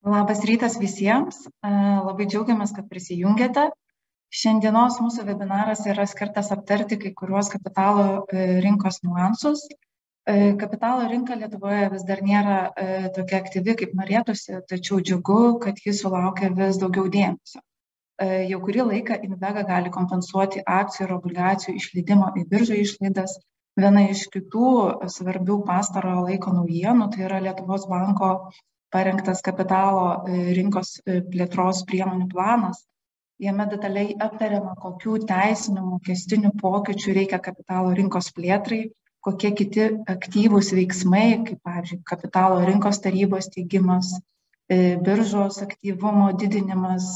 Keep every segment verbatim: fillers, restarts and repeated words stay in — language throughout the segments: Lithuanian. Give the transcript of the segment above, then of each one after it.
Labas rytas visiems, labai džiaugiamės, kad prisijungėte. Šiandienos mūsų webinaras yra skirtas aptarti kai kuriuos kapitalo rinkos niuansus. Kapitalo rinka Lietuvoje vis dar nėra tokia aktyvi, kaip norėtųsi, tačiau džiugu, kad jis sulaukia vis daugiau dėmesio. Jau kurį laiką Invega gali kompensuoti akcijų ir obligacijų išleidimo į biržą išlaidas. Viena iš kitų svarbių pastarojo laiko naujienų, tai yra Lietuvos banko parengtas kapitalo rinkos plėtros priemonių planas. Jame detaliai aptariama, kokių teisinių mokestinių pokyčių reikia kapitalo rinkos plėtrai, kokie kiti aktyvūs veiksmai, kaip pavyzdžiui, kapitalo rinkos tarybos steigimas, biržos aktyvumo didinimas,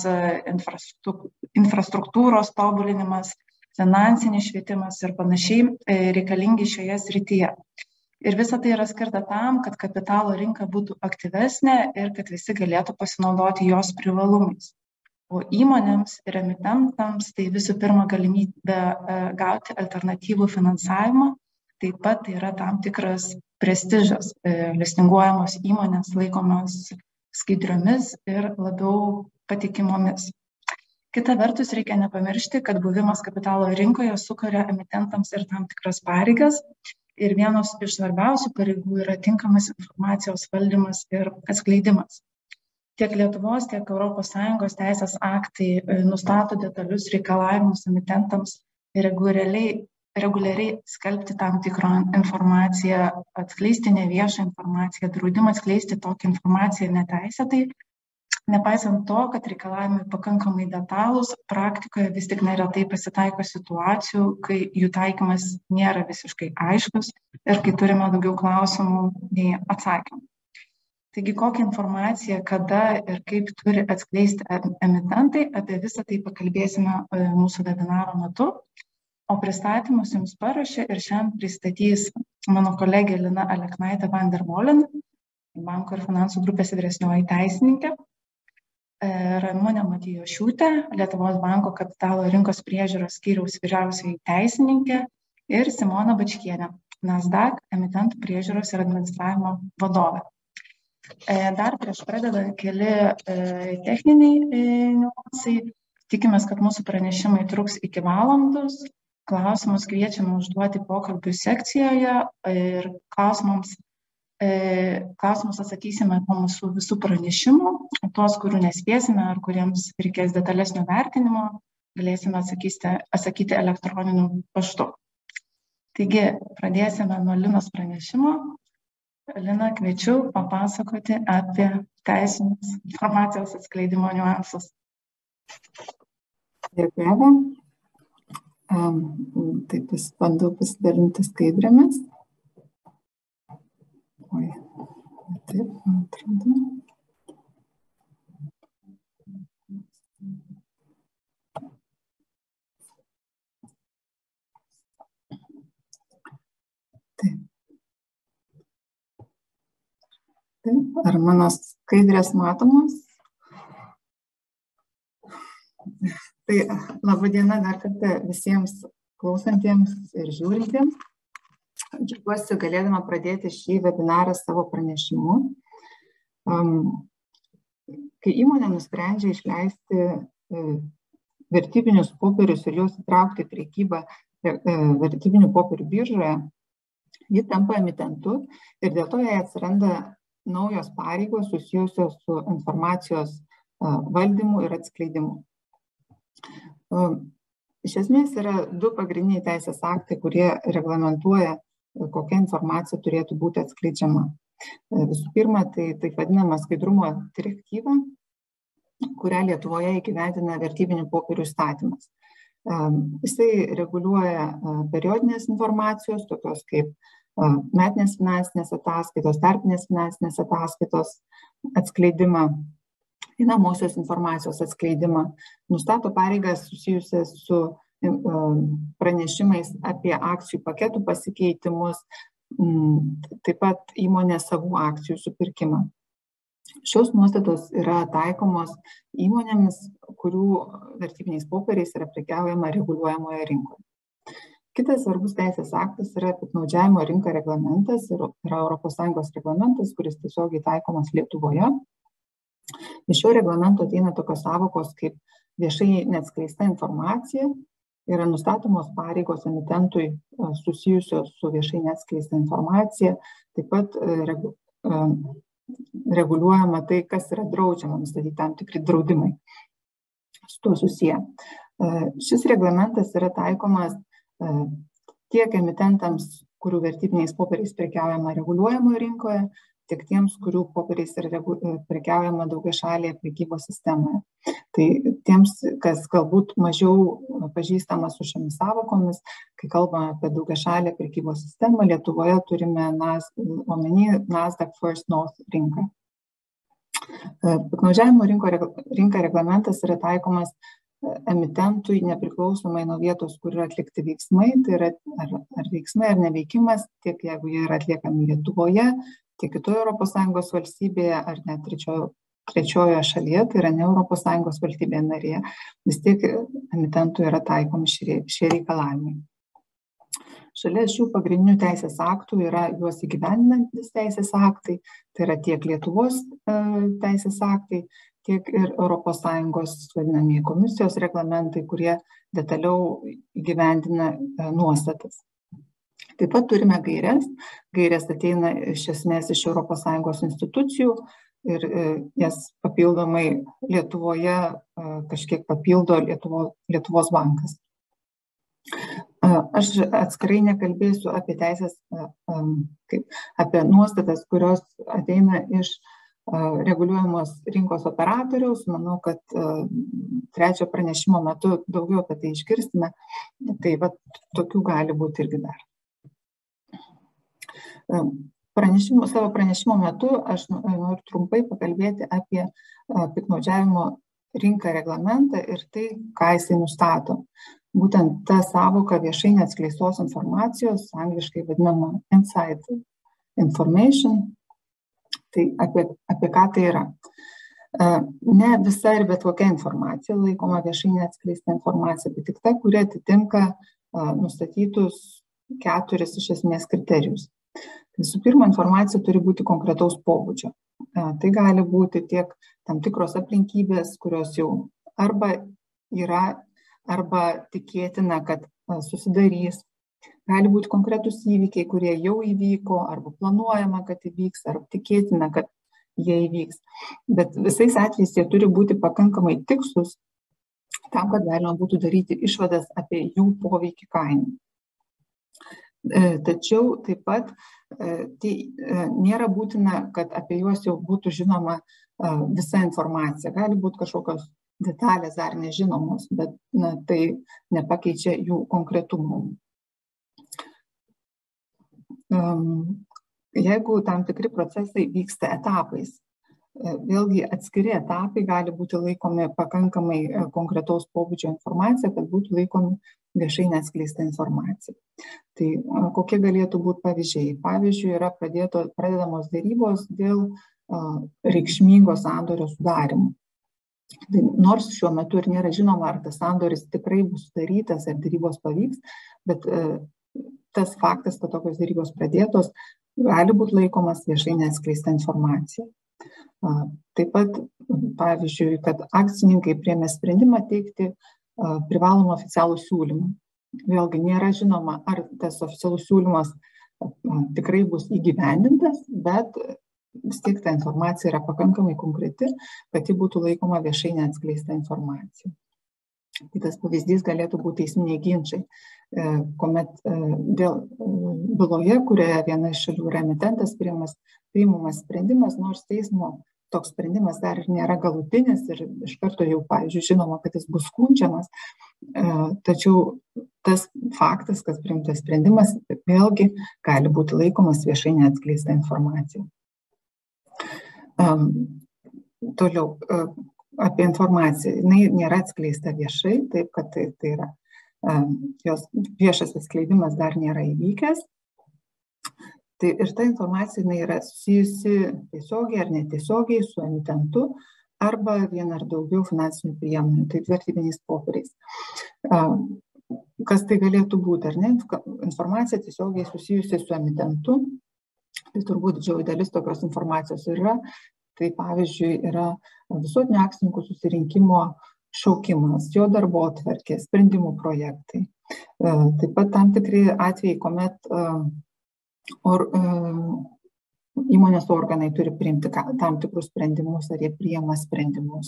infrastruktūros tobulinimas, finansinis švietimas ir panašiai reikalingi šioje srityje. Ir visa tai yra skirta tam, kad kapitalo rinka būtų aktyvesnė ir kad visi galėtų pasinaudoti jos privalumais. O įmonėms ir emitentams tai visų pirma galimybė gauti alternatyvų finansavimą, taip pat tai yra tam tikras prestižas. Listinguojamos įmonės laikomos skaidriomis ir labiau patikimomis. Kita vertus, reikia nepamiršti, kad buvimas kapitalo rinkoje sukuria emitentams ir tam tikras pareigas. Ir vienos iš svarbiausių pareigų yra tinkamas informacijos valdymas ir atskleidimas. Tiek Lietuvos, tiek Europos Sąjungos teisės aktai nustato detalius reikalavimus emitentams reguliariai, reguliariai skelbti tam tikrą informaciją, atskleisti neviešą informaciją, draudimą atskleisti tokią informaciją neteisėtai. Nepaisant to, kad reikalavimai pakankamai detalūs, praktikoje vis tik neretai pasitaiko situacijų, kai jų taikymas nėra visiškai aiškus ir kai turime daugiau klausimų nei atsakymų. Taigi, kokią informaciją, kada ir kaip turi atskleisti emitentai, apie visą tai pakalbėsime mūsų webinaro metu. O pristatymus jums paruošė ir šiandien pristatys mano kolegė Lina Aleknaitė van der Molen, banko ir finansų grupės vyresnioji teisininkė. Ramunė Matijošiūtė, Lietuvos banko kapitalo rinkos priežiūros skyriaus vyriausioji teisininkė ir Simona Bačkienė, Nasdaq emitentų priežiūros ir administravimo vadovė. Dar prieš pradedant keli techniniai niuansai, tikimės, kad mūsų pranešimai truks iki valandos. Klausimus kviečiame užduoti pokalbių sekcijoje ir klausimams Klausimus atsakysime po mūsų visų pranešimų, tuos, kurių nespėsime ar kuriems reikės detalesnio vertinimo, galėsime atsakyti, atsakyti elektroniniu paštu. Taigi, pradėsime nuo Linos pranešimo. Lina, kviečiu papasakoti apie teisinius informacijos atskleidimo niuansus. Dėkui. Taip, bandau pasidalinti skaidrėmis. Oi, taip, man atrodo. Taip. Taip, ar mano skaidrės matomos? Tai laba diena dar kartą visiems klausantiems ir žiūrintiems. Džiaugiuosi galėdama pradėti šį webinarą savo pranešimu. Kai įmonė nusprendžia išleisti vertybinius popierius ir juos įtraukti į prekybą vertybinių popierių biržoje, ji tampa emitentu ir dėl to jai atsiranda naujos pareigos susijusios su informacijos valdymu ir atskleidimu. Iš esmės yra du pagrindiniai teisės aktai, kurie reglamentuoja, kokia informacija turėtų būti atskleidžiama. Visų pirma, tai taip vadinama skaidrumo direktyva, kurią Lietuvoje įgyvendina vertybinių popierių įstatymas. Jisai reguliuoja periodinės informacijos, tokios kaip metinės finansinės ataskaitos, tarpinės finansinės ataskaitos atskleidimą, einamosios informacijos atskleidimą, nustato pareigas susijusias su pranešimais apie akcijų paketų pasikeitimus, taip pat įmonės savų akcijų supirkimą. Šios nuostatos yra taikomos įmonėmis, kurių vertybiniais popieriais yra prekiaujama reguliuojamoje rinkoje. Kitas svarbus teisės aktas yra piktnaudžiavimo rinka reglamentas ir yra Europos Sąjungos reglamentas, kuris tiesiogiai taikomas Lietuvoje. Iš šio reglamento ateina tokios sąvokos kaip viešai neatskleista informacija, yra nustatomos pareigos emitentui susijusios su viešai neatskleista informacija, taip pat regu, reguliuojama tai, kas yra draudžiama, nustatyti tam tikri draudimai su tuo susiję. Šis reglamentas yra taikomas tiek emitentams, kurių vertybiniais popieriais prekiaujama reguliuojamoje rinkoje, tiek tiems, kurių popieriais yra prekiaujama daugiašalėje prekybos sistemoje. Tai tiems, kas galbūt mažiau pažįstama su šiomis sąvokomis, kai kalbame apie daugiašalę prekybos sistemą, Lietuvoje turime omeny Nasdaq First North rinką. Piktnaudžiavimo rinka reglamentas yra taikomas emitentui nepriklausomai nuo vietos, kur yra atlikti veiksmai, tai yra ar, ar veiksmai ar neveikimas, tiek jeigu jie yra atliekami Lietuvoje, tiek kitoje Europos Sąjungos valstybėje ar net trečiojo, trečiojoje šalyje, tai yra ne Europos Sąjungos valstybėje narėje, vis tiek emitentui yra taikomi šie, šie reikalavimai. Šalia šių pagrindinių teisės aktų yra juos įgyvendinantys teisės aktai, tai yra tiek Lietuvos e, teisės aktai, tiek ir Europos Sąjungos vadinamieji komisijos reglamentai, kurie detaliau įgyvendina e, nuostatas. Taip pat turime gaires. Gairės ateina iš esmės iš Europos Sąjungos institucijų ir e, jas papildomai Lietuvoje e, kažkiek papildo Lietuvo, Lietuvos bankas. Aš atskirai nekalbėsiu apie teisės, kaip, apie nuostatas, kurios ateina iš reguliuojamos rinkos operatoriaus. Manau, kad trečio pranešimo metu daugiau apie tai išgirsime. Tai va, tokių gali būti irgi dar. Pranešimo, savo pranešimo metu aš noriu trumpai pakalbėti apie piktnaudžiavimo rinką reglamentą ir tai, ką jisai nustato. Būtent ta sąvoka viešai neatskleistos informacijos, angliškai vadinama inside information, tai apie, apie ką tai yra. Ne visa ir bet kokia informacija laikoma viešai neatskleista informacija, bet tik ta, kuri atitinka nustatytus keturis iš esmės kriterijus. Visų pirma, informacija turi būti konkretaus pobūdžio. Tai gali būti tiek tam tikros aplinkybės, kurios jau arba yra, arba tikėtina, kad susidarys. Gali būti konkretus įvykiai, kurie jau įvyko, arba planuojama, kad įvyks, arba tikėtina, kad jie įvyks. Bet visais atvejais jie turi būti pakankamai tikslus tam, kad galima būtų daryti išvadas apie jų poveikį kainai. Tačiau taip pat tai nėra būtina, kad apie juos jau būtų žinoma visa informacija. Gali būti kažkokios detalės dar nežinomos, bet na, tai nepakeičia jų konkretumo. Jeigu tam tikri procesai vyksta etapais, vėlgi atskiri etapai gali būti laikomi pakankamai konkretaus pobūdžio informacija, kad būtų laikomi viešai neatskleista informacija. Tai kokie galėtų būti pavyzdžiai? Pavyzdžiui, yra pradėto, pradedamos derybos dėl reikšmingo sandorio sudarimo. Tai nors šiuo metu ir nėra žinoma, ar tas sandoris tikrai bus sudarytas, ar derybos pavyks, bet tas faktas, kad tokios derybos pradėtos, gali būti laikomas viešai neatskleista informacija. Taip pat, pavyzdžiui, kad akcininkai priėmė sprendimą teikti privalomą oficialų siūlymą. Vėlgi nėra žinoma, ar tas oficialus siūlymas tikrai bus įgyvendintas, bet vis tiek ta informacija yra pakankamai konkreti, kad ji būtų laikoma viešai neatskleista informacija. Kitas pavyzdys galėtų būti teisminiai ginčiai, kuomet dėl byloje, kurioje viena iš šalių yra emitentas, priimamas sprendimas, nors teismo toks sprendimas dar ir nėra galutinis ir iš karto jau, pavyzdžiui, žinoma, kad jis bus skundžiamas, tačiau tas faktas, kad priimtas sprendimas, vėlgi gali būti laikomas viešai neatskleista informacija. Toliau, apie informaciją. Jinai nėra atskleista viešai, taip kad tai, tai yra jos viešas atskleidimas dar nėra įvykęs. Tai ir ta informacija jinai yra susijusi tiesiogiai ar netiesiogiai su emitentu arba viena ar daugiau finansinių priemonių, tai vertybiniais popieriais. Kas tai galėtų būti, ar ne? Informacija tiesiogiai susijusi su emitentu. Tai turbūt didžioji dalis tokios informacijos yra Tai pavyzdžiui yra visuotinio akcininkų susirinkimo šaukimas, jo darbotvarkė, sprendimų projektai. Taip pat tam tikri atvejai, kuomet or, įmonės organai turi priimti tam tikrus sprendimus, ar jie priima sprendimus.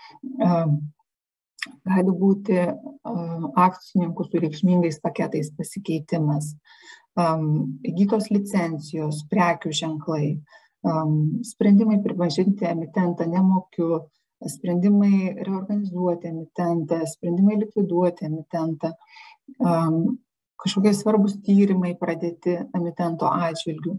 Gali būti akcininkų su reikšmingais paketais pasikeitimas, įgytos licencijos, prekių ženklai, sprendimai pripažinti emitentą nemokiu, sprendimai reorganizuoti emitentą, sprendimai likviduoti emitentą, kažkokie svarbus tyrimai pradėti emitento atžvilgiu,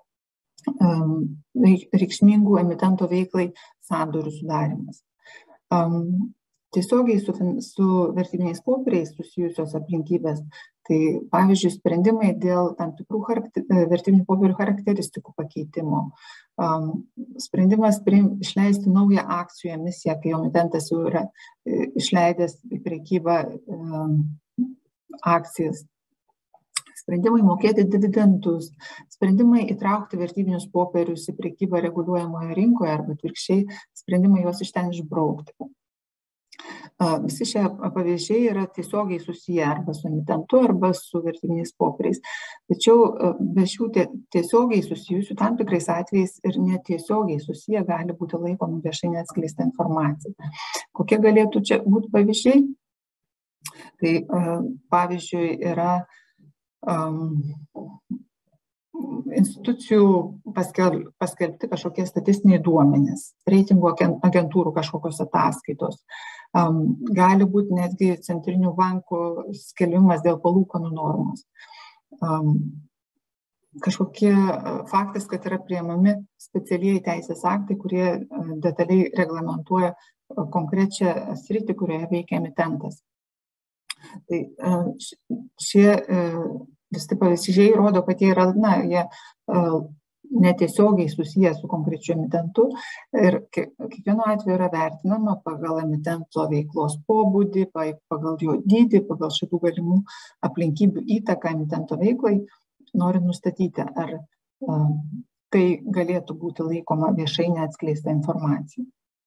reikšmingų emitento veiklai sandorių sudarimas. Tiesiogiai su, su vertybiniais popieriais susijusios aplinkybės, tai pavyzdžiui sprendimai dėl tam tikrų charakter, vertybinių popierių charakteristikų pakeitimo, um, sprendimas priim, išleisti naują akcijų emisiją, kai emitentas jau yra išleidęs į prekybą um, akcijas, sprendimai mokėti dividendus, sprendimai įtraukti vertybinius popierius į prekybą reguliuojamoje rinkoje arba atvirkščiai sprendimai juos iš ten išbraukti. Visi šie pavyzdžiai yra tiesiogiai susiję arba su emitentu, arba su vertybiniais popieriais. Tačiau be šių tiesiogiai susijusių tam tikrais atvejais ir netiesiogiai susiję gali būti laikomi viešai neatskleista informacija. Kokie galėtų čia būti pavyzdžiai? Tai pavyzdžiui yra um, institucijų paskel, paskelbti kažkokie statistiniai duomenys, reitingų agentūrų kažkokios ataskaitos. Um, gali būti netgi centrinių bankų skelbimas dėl palūkanų normos. Um, kažkokie faktas, kad yra priimami specialieji teisės aktai, kurie detaliai reglamentuoja konkrečią sritį, kurioje veikia emitentas. Tai šie visi pavyzdžiai rodo, kad jie yra, na, jie netiesiogiai susiję su konkrečiu emitentu ir kiekvienu atveju yra vertinama pagal emitento veiklos pobūdį, pagal jo dydį, pagal šitų galimų aplinkybių įtaką emitento veiklai, norint nustatyti, ar tai galėtų būti laikoma viešai neatskleista informacija.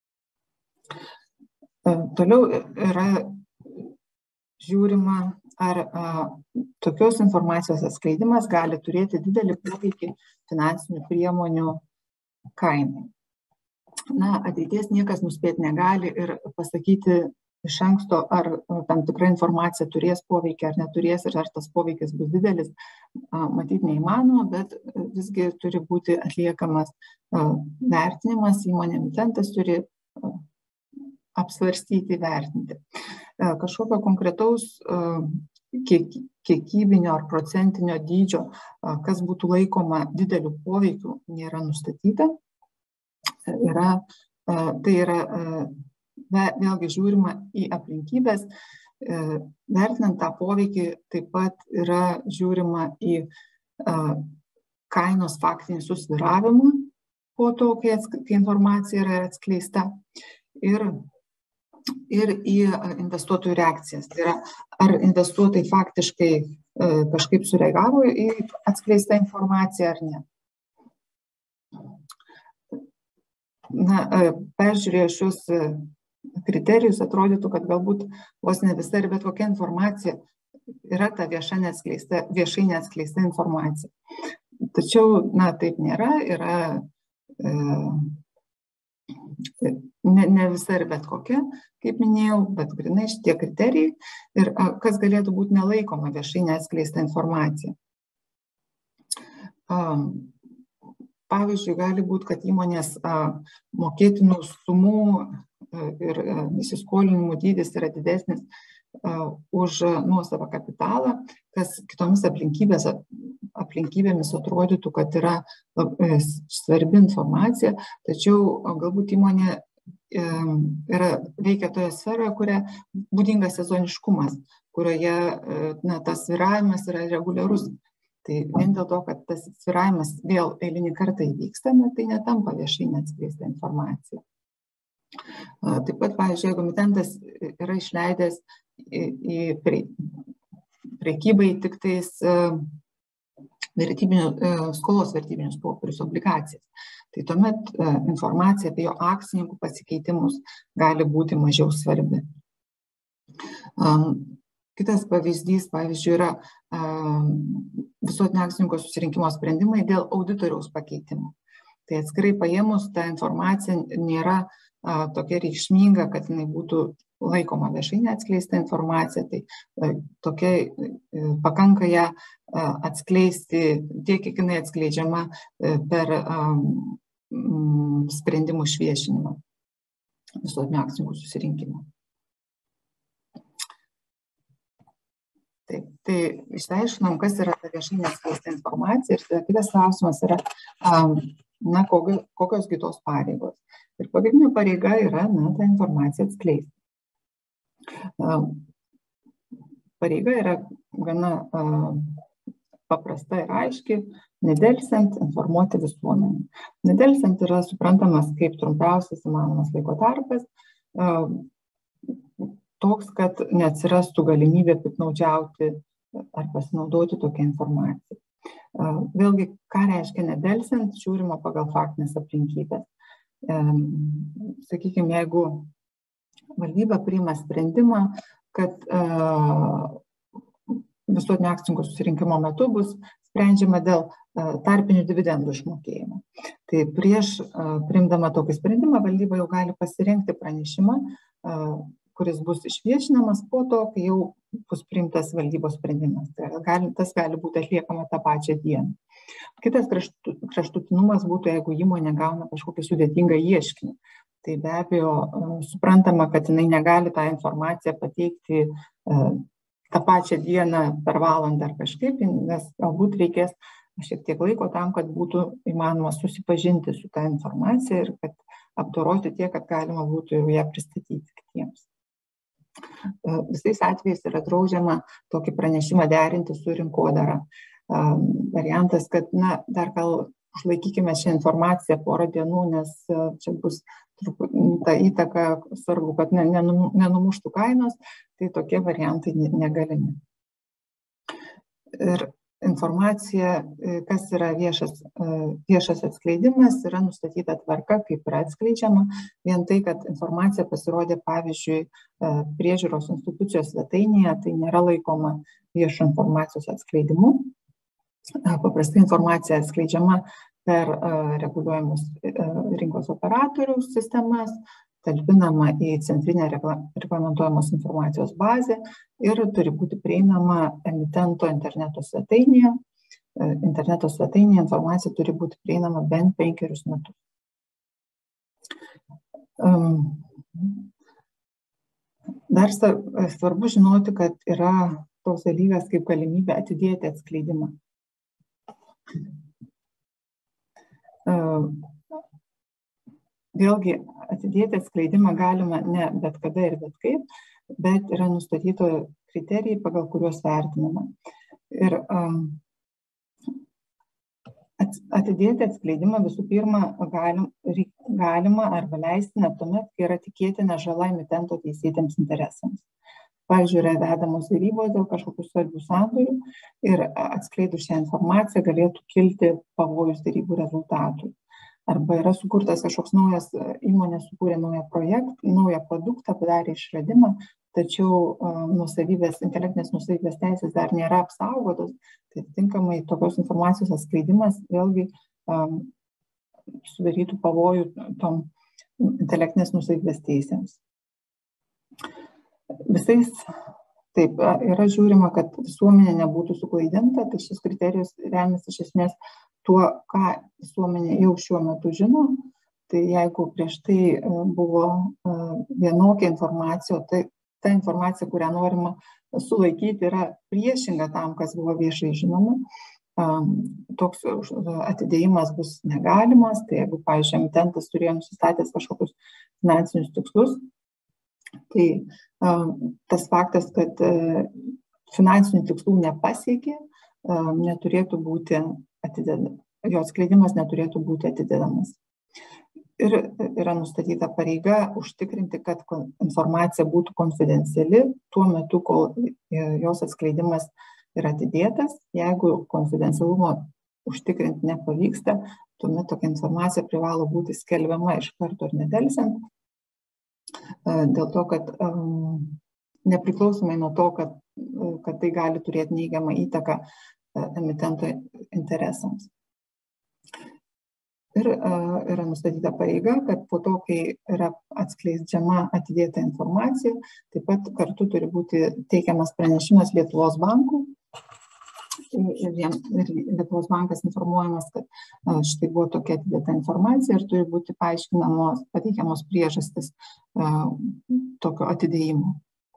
Toliau yra žiūrima, ar a, tokios informacijos atskleidimas gali turėti didelį poveikį finansinių priemonių kainai. Na, ateities niekas nuspėti negali ir pasakyti iš anksto, ar tam tikra informacija turės poveikį ar neturės ir ar tas poveikis bus didelis, a, matyti neįmanoma, bet visgi turi būti atliekamas a, vertinimas, įmonė emitentas turi a, apsvarstyti, vertinti. Kažkokio konkretaus kiek, kiekybinio ar procentinio dydžio, kas būtų laikoma dideliu poveikiu, nėra nustatyta. Yra, tai yra vėlgi žiūrima į aplinkybės, vertinant tą poveikį taip pat yra žiūrima į kainos faktinį susvyravimą po to, kai, kai informacija yra atskleista. Ir ir į investuotojų reakcijas. Tai yra, ar investuotojai faktiškai e, kažkaip sureagavo į atskleistą informaciją ar ne. Na, e, peržiūrėję šios kriterijus, atrodytų, kad galbūt vos ne visa ir bet kokia informacija yra ta vieša neatskleista, viešai neatskleista informacija. Tačiau, na, taip nėra, yra e, Ne, ne visa ir bet kokia, kaip minėjau, bet grinai šitie kriterijai ir a, kas galėtų būti nelaikoma viešai neatskleista informacija. A, pavyzdžiui, gali būti, kad įmonės a, mokėtinų sumų a, ir a, įsiskolinimų dydis yra didesnis a, už nuosavą kapitalą, kas kitomis aplinkybės, aplinkybėmis atrodytų, kad yra labai svarbi informacija, tačiau galbūt įmonė yra, veikia toje sferoje, kuria būdingas sezoniškumas, kurioje na, tas svyravimas yra reguliarus. Tai vien dėl to, kad tas svyravimas vėl eilinį kartą įvyksta, na, tai netampa viešai neatskleista informacija. Taip pat, pavyzdžiui, jeigu emitentas yra išleidęs į, į prie, prekybai tik tais vertybinių, skolos vertybinius popierius, obligacijas, tai tuomet informacija apie jo akcininkų pasikeitimus gali būti mažiau svarbi. Kitas pavyzdys, pavyzdžiui, yra visuotinio akcininkų susirinkimo sprendimai dėl auditoriaus pakeitimų. Tai atskirai paėmus, ta informacija nėra a, tokia reikšminga, kad jinai būtų laikoma viešai neatskleista informacija, tai a, tokia a, pakanka ją a, atskleisti tiek, kiek jinai atskleidžiama a, per a, m, sprendimų išviešinimą visuotinio akcininkų susirinkimo. Taip, tai išsiaiškinom, kas yra ta viešai neatskleista informacija ir kitas klausimas yra, na, kokios kitos pareigos. Ir pagrindinė pareiga yra, na, tą informaciją atskleisti. Pareiga yra gana paprasta ir aiški, nedelsiant informuoti visuomenę. Nedelsiant yra suprantamas kaip trumpiausias įmanomas laiko tarpas, toks, kad neatsirastų galimybė piktnaudžiauti ar pasinaudoti tokią informaciją. Vėlgi, ką reiškia nedelsiant, žiūrima pagal faktinės aplinkybės. Sakykime, jeigu valdyba priima sprendimą, kad visuotinio akcininkų susirinkimo metu bus sprendžiama dėl tarpinių dividendų išmokėjimo. Tai prieš priimdama tokį sprendimą valdyba jau gali pasirinkti pranešimą, kuris bus išviešinamas po to, kai jau bus priimtas valdybos sprendimas. Tai gali, tas gali būti atliekama tą pačią dieną. Kitas kraštutinumas būtų, jeigu įmonė gauna kažkokį sudėtingą ieškinį. Tai be abejo suprantama, kad jinai negali tą informaciją pateikti tą pačią dieną per valandą ar kažkaip, nes galbūt reikės šiek tiek laiko tam, kad būtų įmanoma susipažinti su tą informacija ir kad apdoroti tiek, kad galima būtų jau ją pristatyti kitiems. Visais atvejais yra draudžiama tokį pranešimą derinti su rinkodara. Variantas, kad, na, dar gal užlaikykime šią informaciją porą dienų, nes čia bus ta įtaka, svarbu, kad nenumuštų kainos, tai tokie variantai negalimi. Ir informacija, kas yra viešas, viešas atskleidimas, yra nustatyta tvarka, kaip yra atskleidžiama. Vien tai, kad informacija pasirodė, pavyzdžiui, priežiūros institucijos svetainėje, tai nėra laikoma viešo informacijos atskleidimu. Paprastai informacija atskleidžiama per reguliuojamus rinkos operatorių sistemas, talpinama į centrinę reglamentuojamos informacijos bazę ir turi būti prieinama emitento interneto svetainėje. Interneto svetainėje informacija turi būti prieinama bent penkerius metus. Dar svarbu žinoti, kad yra toks dalykas kaip galimybė atidėti atskleidimą. Vėlgi, atidėti atskleidimą galima ne bet kada ir bet kaip, bet yra nustatyto kriterijai, pagal kuriuos vertinama. Ir um, atidėti atskleidimą visų pirma galim, galima arba leistina tuomet, kai yra tikėtina žala emitento teisėtiems interesams. Pavyzdžiui, yra vedamos derybos dėl kažkokių svarbių sandorių ir atskleidus šią informaciją galėtų kilti pavojus derybų rezultatui. Arba yra sukurtas kažkoks naujas, įmonė sukūrė naują projektą, naują produktą, padarė išradimą, tačiau uh, nusavybės, intelektinės nusavybės teisės dar nėra apsaugotos, tai tinkamai tokios informacijos atskleidimas vėlgi um, sudarytų pavojų tom intelektinės nusavybės teisėms. Visais taip yra žiūrima, kad visuomenė nebūtų suklaidinta, tai šis kriterijus remiasi iš esmės tuo, ką visuomenė jau šiuo metu žino. Tai jeigu prieš tai buvo vienokia informacija, tai ta informacija, kurią norima sulaikyti, yra priešinga tam, kas buvo viešai žinoma, toks atidėjimas bus negalimas. Tai jeigu, pavyzdžiui, emitentas turėjo nusistatęs kažkokius finansinius tikslus, tai tas faktas, kad finansinių tikslų nepasiekė, neturėtų būti atidedamas, jo atskleidimas neturėtų būti atidedamas. Ir yra nustatyta pareiga užtikrinti, kad informacija būtų konfidenciali tuo metu, kol jos atskleidimas yra atidėtas. Jeigu konfidencialumo užtikrinti nepavyksta, tuomet tokia informacija privalo būti skelbiama iš karto ir nedelsiant, dėl to, kad nepriklausomai nuo to, kad, kad tai gali turėti neigiamą įtaką emitento interesams. Ir yra nustatyta pareiga, kad po to, kai yra atskleidžiama atidėta informacija, taip pat kartu turi būti teikiamas pranešimas Lietuvos bankui. Ir Lietuvos bankas informuojamas, kad štai buvo tokia atidėta informacija ir turi būti paaiškinamos, pateikiamos priežastis tokio atidėjimo.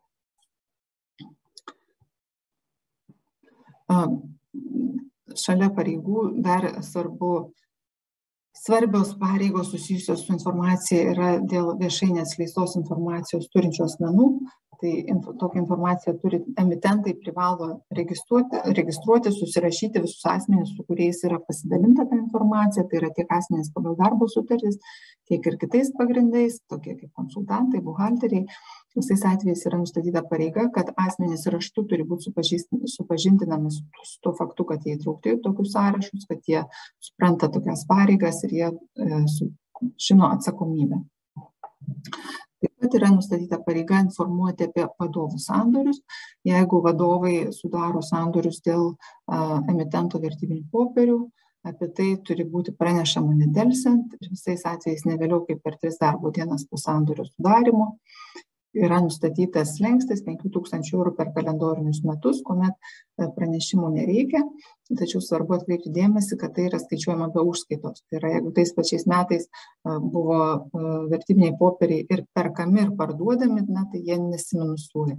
Šalia pareigų dar svarbu, svarbios pareigos susijusios su informacija yra dėl viešai neatskleistos informacijos turinčių asmenų. Tai tokią informaciją turi emitentai privalo registruoti, registruoti, susirašyti visus asmenys, su kuriais yra pasidalinta ta informacija, tai yra tiek asmenys pagal darbo sutartis, tiek ir kitais pagrindais, tokie kaip konsultantai, buhalteriai. Visais atvejais yra nustatyta pareiga, kad asmenys raštu turi būti supažindinami su tuo faktu, kad jie įtraukti į tokius sąrašus, kad jie supranta tokias pareigas ir jie e, su, žino atsakomybę. Taip pat yra nustatyta pareiga informuoti apie vadovų sandorius. Jeigu vadovai sudaro sandorius dėl a, emitento vertybinių popierių, apie tai turi būti pranešama nedelsiant ir visais atvejais ne vėliau kaip per tris darbo dienas po sandorio sudarimo. Yra nustatytas slengstis penkių tūkstančių eurų per kalendorinius metus, kuomet pranešimų nereikia, tačiau svarbu atkreipti dėmesį, kad tai yra skaičiuojama be užskaitos. Tai yra, jeigu tais pačiais metais buvo vertybiniai popieriai ir perkami ir parduodami, na, tai jie nesiminusuoja.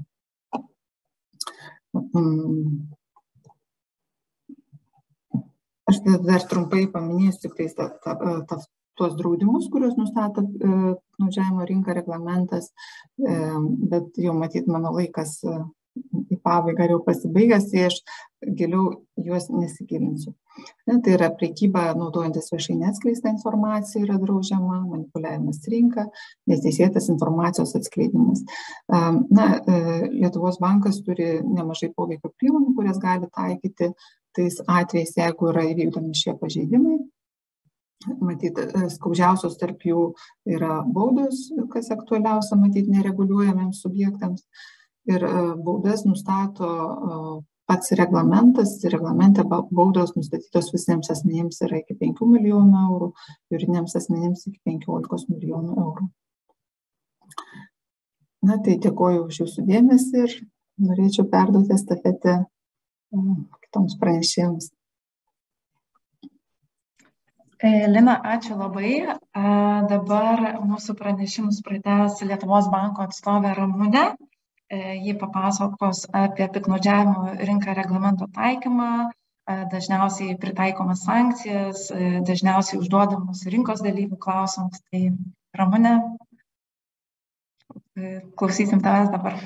Aš dar trumpai paminėsiu tik tais ta, ta, ta, tuos draudimus, kuriuos nustato piktnaudžiavimo rinka reglamentas, bet jau matyt mano laikas į pabaigą jau pasibaigęs, tai aš giliau juos nesigilinsiu. Tai yra prekyba naudojantis viešai neatskleistą informaciją yra draudžiama, manipuliavimas rinka, neteisėtas informacijos atskleidimas. Na, Lietuvos bankas turi nemažai poveikio priemonių, kurias gali taikyti tais atvejais, jeigu yra įvykdomi šie pažeidimai. Matyt, skaudžiausios tarp jų yra baudos, kas aktualiausia, matyt, nereguliuojamiems subjektams. Ir baudas nustato pats reglamentas. Reglamente baudos nustatytos visiems asmenims yra iki penkių milijonų eurų, juridiniams asmenims iki penkiolikos milijonų eurų. Na, tai dėkoju už jūsų dėmesį ir norėčiau perduoti estafetę kitoms pranešėjams. Lina, ačiū labai. Dabar mūsų pranešimus pratęs Lietuvos banko atstovė Ramunė. Ji papasakos apie piktnaudžiavimo rinką reglamento taikymą, dažniausiai pritaikomas sankcijas, dažniausiai užduodamus rinkos dalyvių klausimus. Tai Ramunė, klausysim tavęs dabar.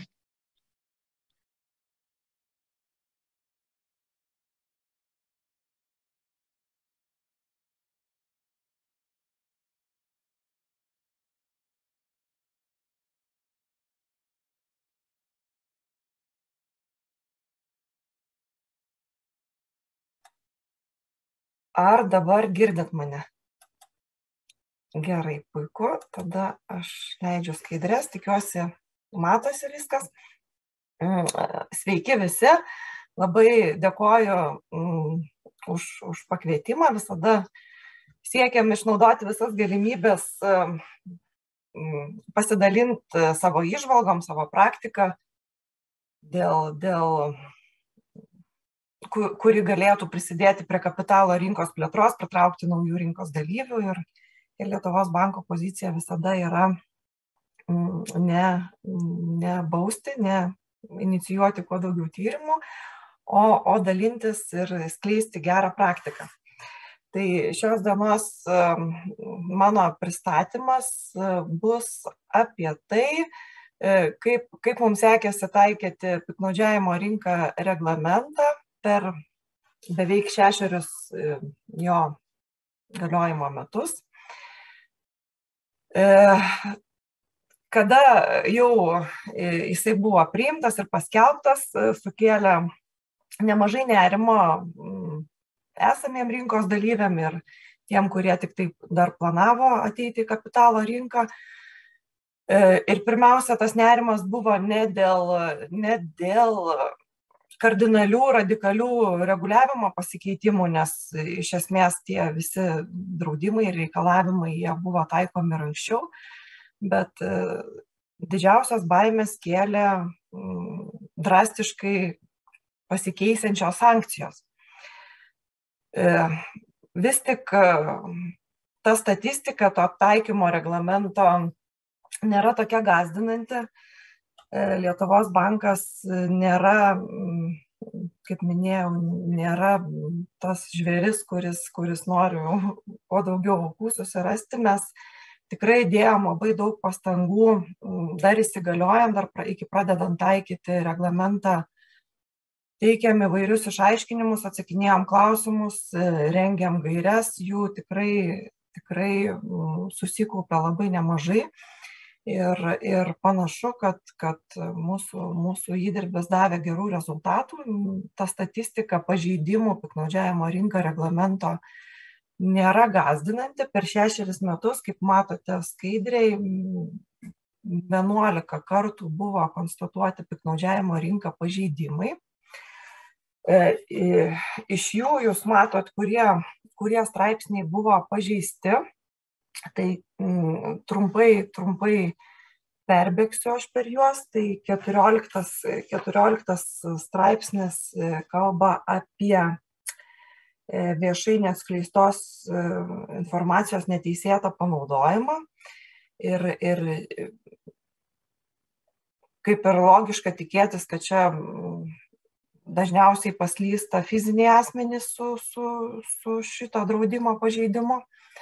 Ar dabar girdit mane? Gerai, puiku. Tada aš leidžiu skaidrės, tikiuosi matosi viskas. Sveiki visi. Labai dėkoju už, už pakvietimą. Visada siekiam išnaudoti visas galimybės pasidalinti savo įžvalgom, savo praktiką dėl, dėl kuri galėtų prisidėti prie kapitalo rinkos plėtros, pritraukti naujų rinkos dalyvių ir, ir Lietuvos banko pozicija visada yra ne, ne bausti, ne inicijuoti kuo daugiau tyrimų, o, o dalintis ir skleisti gerą praktiką. Tai šios dienos mano pristatymas bus apie tai, kaip, kaip mums sekėsi taikyti piktnaudžiavimo rinką reglamentą per beveik šešerius jo galiojimo metus. Kada jau jisai buvo priimtas ir paskelbtas, sukėlė nemažai nerimo esamiem rinkos dalyviam ir tiem, kurie tik taip dar planavo ateiti į kapitalo rinką. Ir pirmiausia, tas nerimas buvo ne dėl, ne dėl kardinalių, radikalių reguliavimo pasikeitimų, nes iš esmės tie visi draudimai ir reikalavimai jie buvo taikomi ir anksčiau, bet didžiausias baimės kėlė drastiškai pasikeisiančios sankcijos. Vis tik ta statistika to taikymo reglamento nėra tokia gąsdinanti. Lietuvos bankas nėra, kaip minėjau, nėra tas žvėris, kuris, kuris nori kuo daugiau aukų susirasti. Mes tikrai dėjom labai daug pastangų, dar įsigaliojant, dar iki pradedant taikyti reglamentą, teikėm įvairius išaiškinimus, atsakinėjom klausimus, rengiam gaires, jų tikrai, tikrai susikaupė labai nemažai. Ir, ir panašu, kad, kad mūsų, mūsų įdirbis davė gerų rezultatų. Ta statistika pažeidimų piktnaudžiavimo rinka reglamento nėra gąsdinanti. Per šešerius metus, kaip matote skaidriai, vienuolika kartų buvo konstatuoti piktnaudžiavimo rinka pažeidimai. Iš jų jūs matot, kurie, kurie straipsniai buvo pažeisti. Tai trumpai, trumpai perbėgsiu aš per juos. Tai keturioliktas, keturioliktas straipsnis kalba apie viešai neatskleistos informacijos neteisėtą panaudojimą. Ir, ir kaip ir logiška tikėtis, kad čia dažniausiai paslysta fiziniai asmenys su, su, su šito draudimo pažeidimu.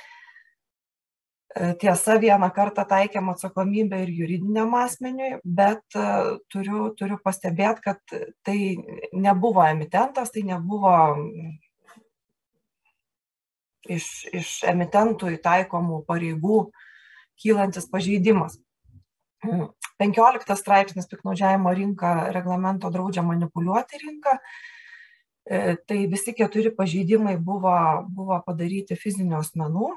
Tiesa, vieną kartą taikėm atsakomybę ir juridiniam asmeniui, bet turiu, turiu pastebėti, kad tai nebuvo emitentas, tai nebuvo iš, iš emitentų taikomų pareigų kylantis pažeidimas. penkioliktas straipsnis piktnaudžiavimo rinka reglamento draudžia manipuliuoti rinką. Tai visi keturi pažeidimai buvo, buvo padaryti fizinių asmenų.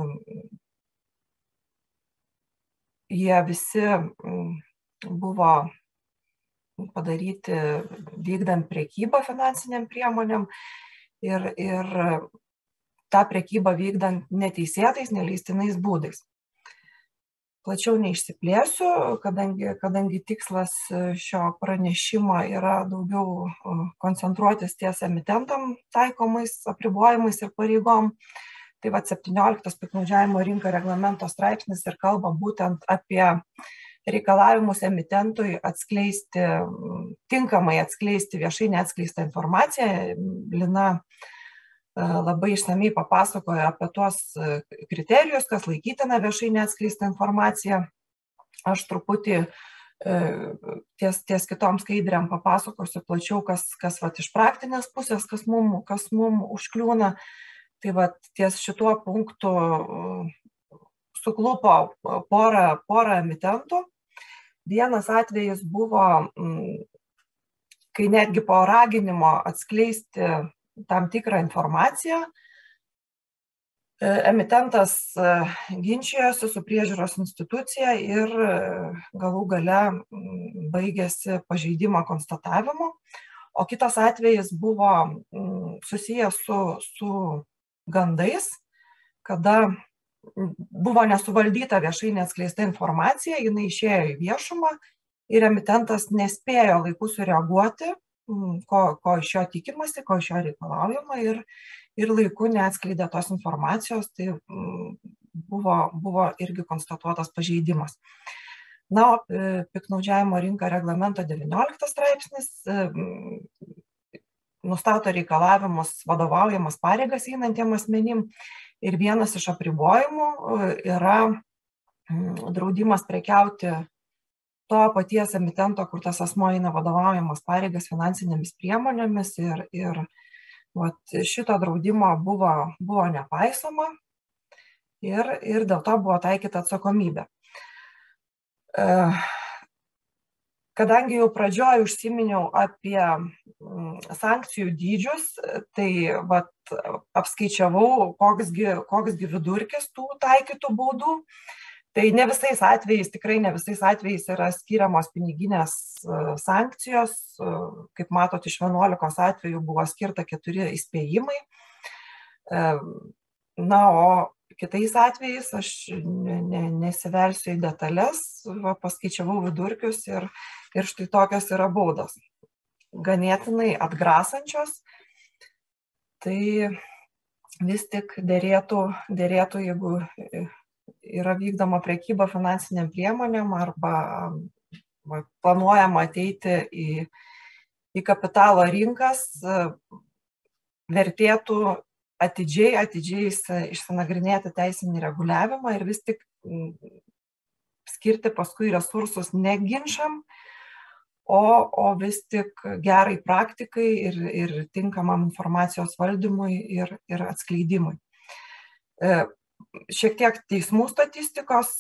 Jie visi buvo padaryti vykdant prekybą finansiniam priemonėm ir, ir tą prekybą vykdant neteisėtais, neleistinais būdais. Plačiau neišsiplėsiu, kadangi, kadangi tikslas šio pranešimo yra daugiau koncentruotis ties emitentam taikomais apribojimais ir pareigom. Tai va septynioliktas piktnaudžiavimo rinka reglamento straipsnis ir kalba būtent apie reikalavimus emitentui atskleisti, tinkamai atskleisti viešai neatskleistą informaciją. Lina labai išsamiai papasakojo apie tuos kriterijus, kas laikytina viešai neatskleistą informaciją. Aš truputį ties, ties kitom skaidrėm papasakosiu plačiau, kas, kas va, iš praktinės pusės, kas mum, kas mum užkliūna. Tai va, ties šituo punktu suklupo porą, porą emitentų. Vienas atvejis buvo, kai netgi po raginimo atskleisti tam tikrą informaciją, emitentas ginčijosi su priežiūros institucija ir galų gale baigėsi pažeidimo konstatavimu. O kitas atvejis buvo susijęs su, su gandais, kada buvo nesuvaldyta viešai neatskleista informacija, jinai išėjo į viešumą ir emitentas nespėjo laiku sureaguoti, ko, ko iš jo tikimasi, ko iš jo reikalaujama ir, ir laiku neatskleidė tos informacijos, tai buvo, buvo irgi konstatuotas pažeidimas. Na, o piktnaudžiavimo rinka reglamento devynioliktas straipsnis nustato reikalavimus vadovaujamas pareigas einantiem asmenim ir vienas iš apribojimų yra draudimas prekiauti to paties emitento, kur tas asmuo eina vadovaujamas pareigas finansinėmis priemonėmis ir, ir vat, šito draudimo buvo, buvo nepaisoma ir, ir dėl to buvo taikyta atsakomybė. Kadangi jau pradžioj užsiminiau apie sankcijų dydžius, tai vat, apskaičiavau, koksgi, koksgi vidurkis tų taikytų baudų. Tai ne visais atvejais, tikrai ne visais atvejais yra skiriamos piniginės sankcijos. Kaip matot, iš vienuolikos atvejų buvo skirta keturi įspėjimai. Na, o kitais atvejais aš ne, ne, nesivelsiu į detalės, va, paskaičiavau vidurkius ir, ir štai tokios yra baudos. Ganėtinai atgrasančios, tai vis tik dėrėtų, dėrėtų, jeigu yra vykdoma prekyba finansiniam priemonėm arba va, planuojama ateiti į, į kapitalo rinkas, vertėtų atidžiai, atidžiai išsinagrinėti teisinį reguliavimą ir vis tik skirti paskui resursus ne ginčam, o, o vis tik gerai praktikai ir, ir tinkamam informacijos valdymui ir, ir atskleidimui. Šiek tiek teismų statistikos.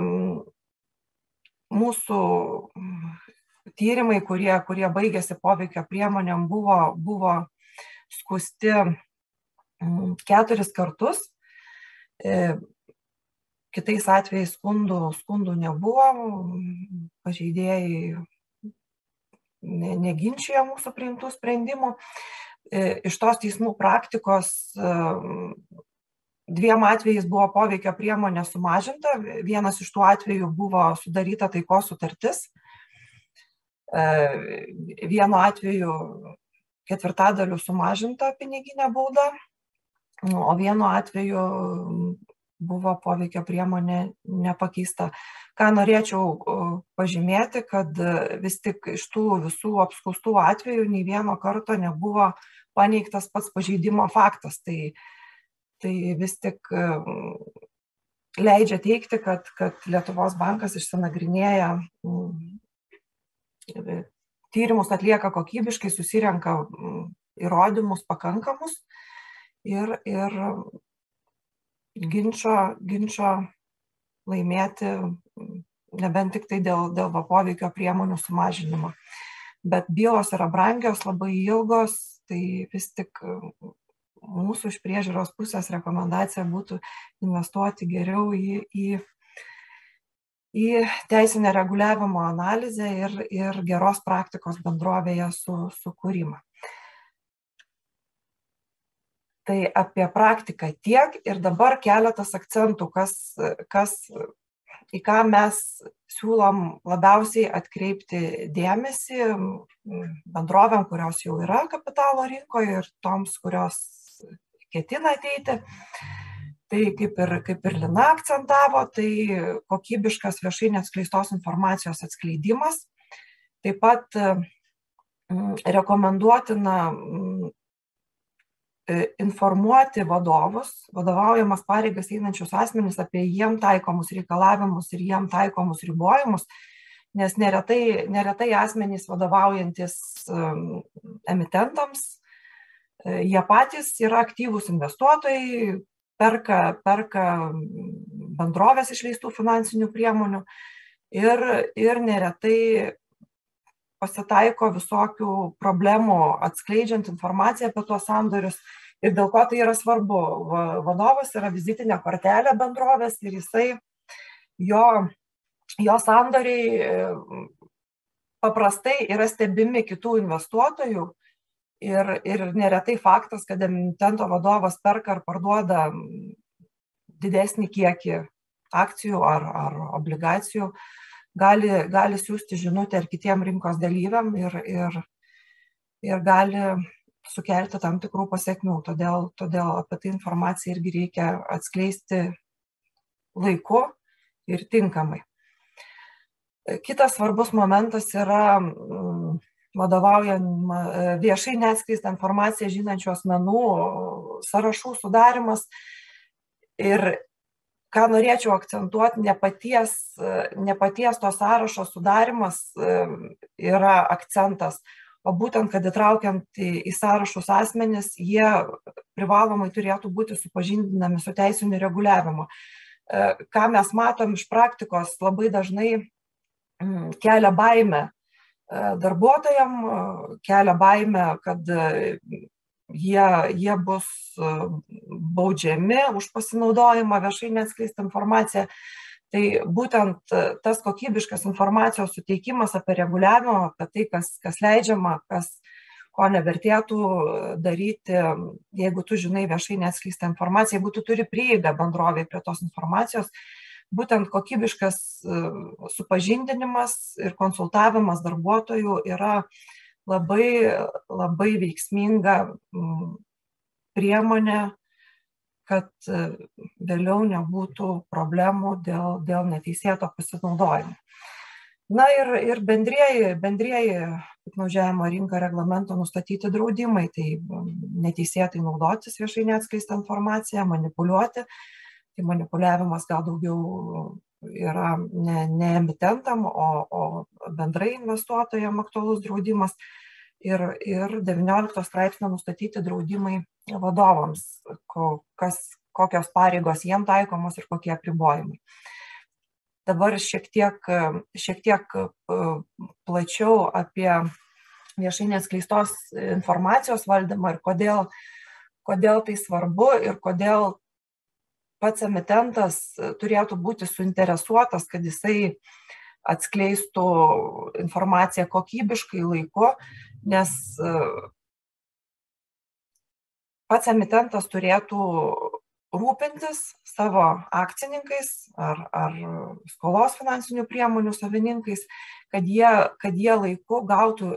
Mūsų tyrimai, kurie, kurie baigėsi poveikio priemonėm, buvo, buvo skusti keturis kartus. Kitais atvejais skundų, skundų nebuvo, pažeidėjai neginčijo mūsų priimtų sprendimų. Iš tos teismų praktikos dviem atvejais buvo poveikio priemonė sumažinta. Vienas iš tų atvejų buvo sudaryta taikos sutartis. Vienu atveju ketvirtadaliu sumažinta piniginė bauda, o vienu atveju buvo poveikio priemonė nepakeista. Ką norėčiau pažymėti, kad vis tik iš tų visų apskųstų atvejų nei vieno karto nebuvo paneigtas pats pažeidimo faktas. Tai, tai vis tik leidžia teigti, kad, kad Lietuvos bankas išsinagrinėja, tyrimus atlieka kokybiškai, susirenka įrodymus pakankamus ir, ir ginčo, ginčo laimėti, nebent tik tai dėl, dėl poveikio priemonių sumažinimo. Bet bylos yra brangios, labai ilgos, tai vis tik mūsų iš priežiūros pusės rekomendacija būtų investuoti geriau į, į, į teisinę reguliavimo analizę ir, ir geros praktikos bendrovėje su, sukūrimą. Tai apie praktiką tiek ir dabar keletas akcentų, kas, kas, į ką mes siūlom labiausiai atkreipti dėmesį bendrovėm, kurios jau yra kapitalo rinkoje ir toms, kurios ketina ateiti. Tai kaip ir, kaip ir Lina akcentavo, tai kokybiškas viešai neatskleistos informacijos atskleidimas. Taip pat rekomenduotina informuoti vadovus, vadovaujamas pareigas einančius asmenys apie jiem taikomus reikalavimus ir jiem taikomus ribojimus, nes neretai, neretai asmenys vadovaujantis emitentams, jie patys yra aktyvūs investuotojai, perka, perka bendrovės išleistų finansinių priemonių ir, ir neretai pasitaiko visokių problemų atskleidžiant informaciją apie tuos sandorius ir dėl ko tai yra svarbu. Vadovas yra vizitinė kortelė bendrovės ir jisai, jo, jo sandoriai paprastai yra stebimi kitų investuotojų ir, ir neretai faktas, kad emitento vadovas perka ar parduoda didesnį kiekį akcijų ar, ar obligacijų, gali, gali siūsti žinutę ir kitiem rinkos dalyviam ir, ir, ir gali sukelti tam tikrų pasekmių. Todėl, todėl apie tai informaciją irgi reikia atskleisti laiku ir tinkamai. Kitas svarbus momentas yra vadovaujant viešai neatskleistą informaciją žinančių asmenų sąrašų sudarimas. Ir ką norėčiau akcentuoti, ne paties, ne paties to sąrašo sudarimas yra akcentas, o būtent, kad įtraukiant į, į sąrašus asmenis, jie privalomai turėtų būti supažindinami su teisiniu reguliavimu. Ką mes matom iš praktikos, labai dažnai kelia baimę darbuotojams, kelia baimę, kad jie, jie bus baudžiami už pasinaudojimą viešai neatskleistą informaciją. Tai būtent tas kokybiškas informacijos suteikimas apie reguliavimą, apie tai, kas, kas leidžiama, kas, ko nevertėtų daryti, jeigu tu žinai viešai neatskleistą informaciją, jeigu tu turi prieigą bendrovėje prie tos informacijos, būtent kokybiškas supažindinimas ir konsultavimas darbuotojų yra labai, labai veiksminga priemonė, kad vėliau nebūtų problemų dėl, dėl neteisėto pasinaudojimo. Na ir, ir bendrieji, bendrieji piktnaudžiavimo rinką reglamento nustatyti draudimai, tai neteisėtai naudotis viešai neatskleistą informaciją, manipuliuoti. Tai manipuliavimas gal daugiau yra ne, ne emitentam, o, o bendrai investuotojams aktualus draudimas. Ir, ir devyniolikto straipsnio nustatyti draudimai vadovams, kas, kokios pareigos jiem taikomos ir kokie apribojimai. Dabar šiek tiek, šiek tiek plačiau apie viešai neatskleistos informacijos valdymą ir kodėl, kodėl tai svarbu ir kodėl pats emitentas turėtų būti suinteresuotas, kad jisai atskleistų informaciją kokybiškai laiku, nes pats emitentas turėtų rūpintis savo akcininkais ar, ar skolos finansinių priemonių savininkais, kad jie, kad jie laiku gautų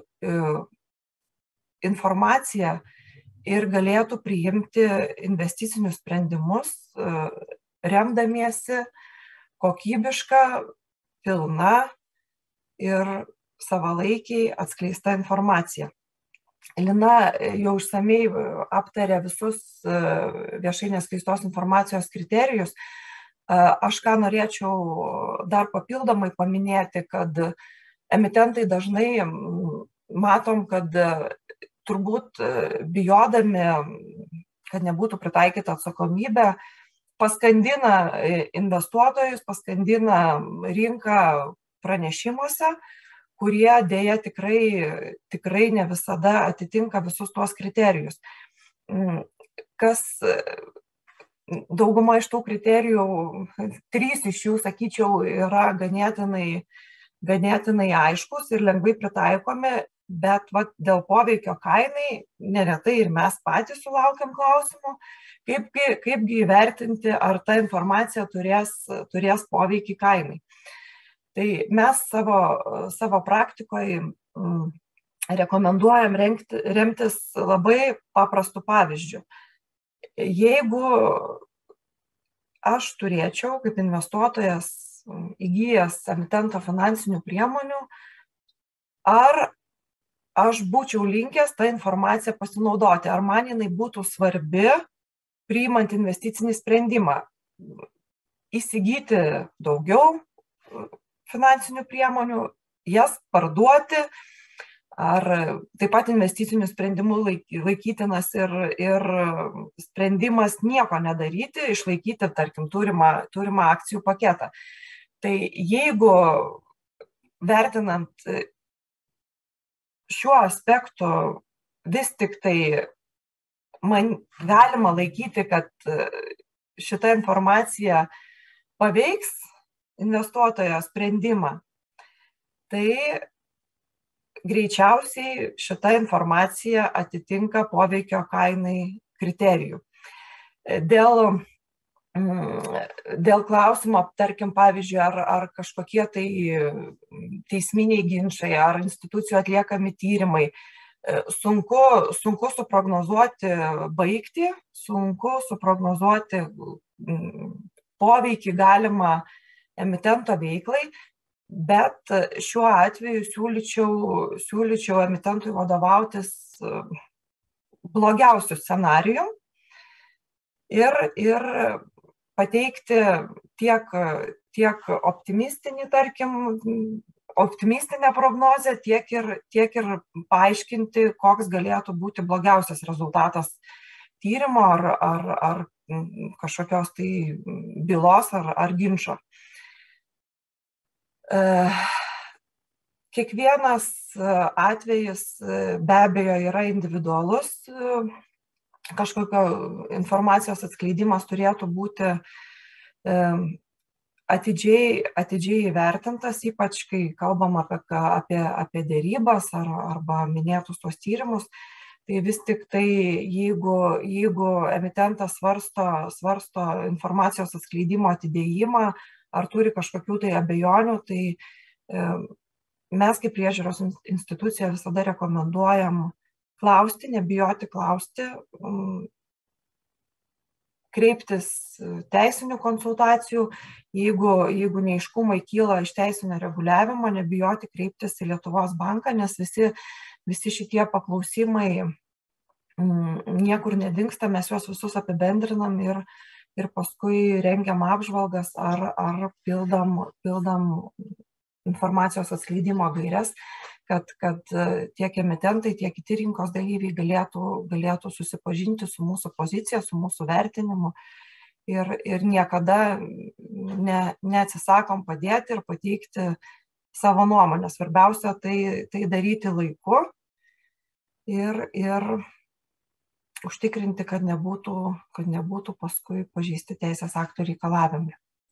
informaciją ir galėtų priimti investicinius sprendimus, remdamiesi kokybišką, pilna ir savalaikiai atskleista informacija. Lina jau išsamei aptarė visus viešai neatskleistos informacijos kriterijus. Aš ką norėčiau dar papildomai paminėti, kad emitentai dažnai matom, kad turbūt bijodami, kad nebūtų pritaikyta atsakomybė, paskandina investuotojus, paskandina rinką pranešimuose, kurie dėja tikrai, tikrai ne visada atitinka visus tuos kriterijus. Kas dauguma iš tų kriterijų, trys iš jų, sakyčiau, yra ganėtinai, ganėtinai aiškus ir lengvai pritaikomi, bet va, dėl poveikio kainai neretai ir mes patys sulaukiam klausimų, kaip, kaipgi įvertinti, ar ta informacija turės, turės poveikį kainai. Tai mes savo, savo praktikoje rekomenduojam rengti, remtis labai paprastų pavyzdžių. Jeigu aš turėčiau kaip investuotojas įgijęs emitento finansinių priemonių, ar aš būčiau linkęs tą informaciją pasinaudoti, ar man jinai būtų svarbi, priimant investicinį sprendimą, įsigyti daugiau finansinių priemonių, jas parduoti, ar taip pat investicinių sprendimų laikytinas ir, ir sprendimas nieko nedaryti, išlaikyti, tarkim, turimą, turimą akcijų paketą. Tai jeigu vertinant šiuo aspektu vis tik tai man galima laikyti, kad šita informacija paveiks investuotojo sprendimą, tai greičiausiai šita informacija atitinka poveikio kainai kriterijų. Dėl, dėl klausimo, tarkim, pavyzdžiui, ar, ar kažkokie tai teisminiai ginčai, ar institucijų atliekami tyrimai, sunku, sunku suprognozuoti baigtį, sunku suprognozuoti poveikį galimą emitento veiklai, bet šiuo atveju siūlyčiau, siūlyčiau emitentui vadovautis blogiausių scenarijų ir, ir pateikti tiek, tiek optimistinį, tarkim, optimistinę prognozę, tiek ir, tiek ir paaiškinti, koks galėtų būti blogiausias rezultatas tyrimo ar, ar, ar kažkokios tai bylos ar, ar ginčo. kiekvienas atvejis be abejo yra individualus, kažkokio informacijos atskleidimas turėtų būti atidžiai, atidžiai įvertintas, ypač kai kalbam apie, apie, apie dėrybas ar, arba minėtus tos tyrimus. Tai vis tik tai, jeigu, jeigu emitentas svarsto, svarsto informacijos atskleidimo atidėjimą ar turi kažkokių tai abejonių, tai e, mes kaip priežiūros institucija visada rekomenduojam klausti, nebijoti klausti, kreiptis teisinių konsultacijų, jeigu, jeigu neiškumai kyla iš teisinio reguliavimo, nebijoti kreiptis į Lietuvos banką, nes visi Visi šitie paklausimai niekur nedingsta, mes juos visus apibendrinam ir, ir paskui rengiam apžvalgas ar, ar pildam, pildam informacijos atskleidimo gaires, kad, kad tiek emitentai, tiek kiti rinkos dalyviai galėtų, galėtų susipažinti su mūsų pozicija, su mūsų vertinimu ir, ir niekada ne, neatsisakom padėti ir pateikti savo nuomonę. Svarbiausia tai, tai daryti laiku. Ir, ir užtikrinti, kad nebūtų, kad nebūtų paskui pažeisti teisės aktų reikalavimai.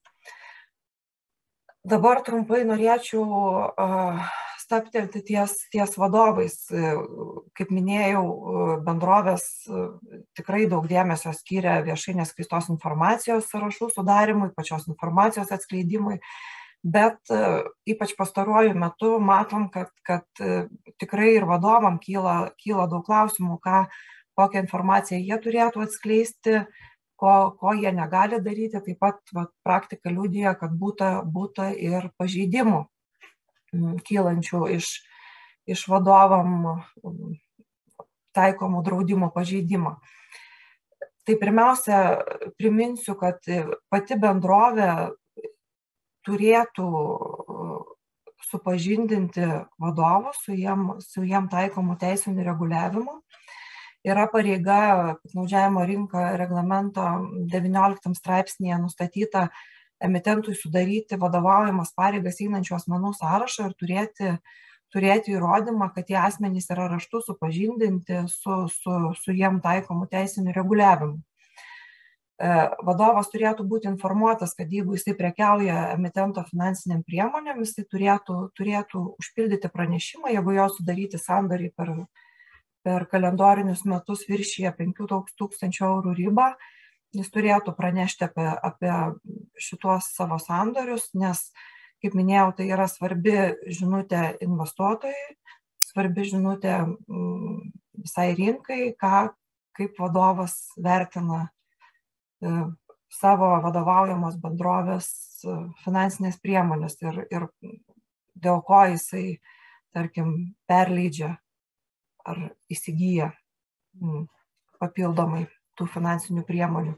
Dabar trumpai norėčiau uh, stabtelti ties, ties vadovais. Kaip minėjau, bendrovės uh, tikrai daug dėmesio skiria viešai neskleistos informacijos sąrašų sudarimui, pačios informacijos atskleidimui. Bet ypač pastaruoju metu matom, kad, kad tikrai ir vadovam kyla, kyla daug klausimų, ką, kokią informaciją jie turėtų atskleisti, ko, ko jie negali daryti. Taip pat va, praktika liudija, kad būta, būta ir pažeidimų kylančių iš, iš vadovam taikomų draudimo pažeidimo. Tai pirmiausia, priminsiu, kad pati bendrovė turėtų supažindinti vadovus su jiem, su jiem taikomu teisiniu reguliavimu. Yra pareiga piktnaudžiavimo rinka reglamento devynioliktam straipsnėje nustatyta emitentui sudaryti vadovaujamas pareigas einančių asmenų sąrašą ir turėti, turėti įrodymą, kad tie asmenys yra raštu supažindinti su, su, su jiem taikomu teisiniu reguliavimu. Vadovas turėtų būti informuotas, kad jeigu jisai prekiauja emitento finansiniam priemonėm, jisai turėtų, turėtų užpildyti pranešimą, jeigu jo sudaryti sandoriai per, per kalendorinius metus viršyje penkių tūkstančių eurų ribą, jis turėtų pranešti apie, apie šituos savo sandorius, nes, kaip minėjau, tai yra svarbi žinutė investuotojai, svarbi žinutė visai rinkai, ką, kaip vadovas vertina savo vadovaujamos bendrovės finansinės priemonės ir, ir dėl ko jisai, tarkim, perleidžia ar įsigyja papildomai tų finansinių priemonių.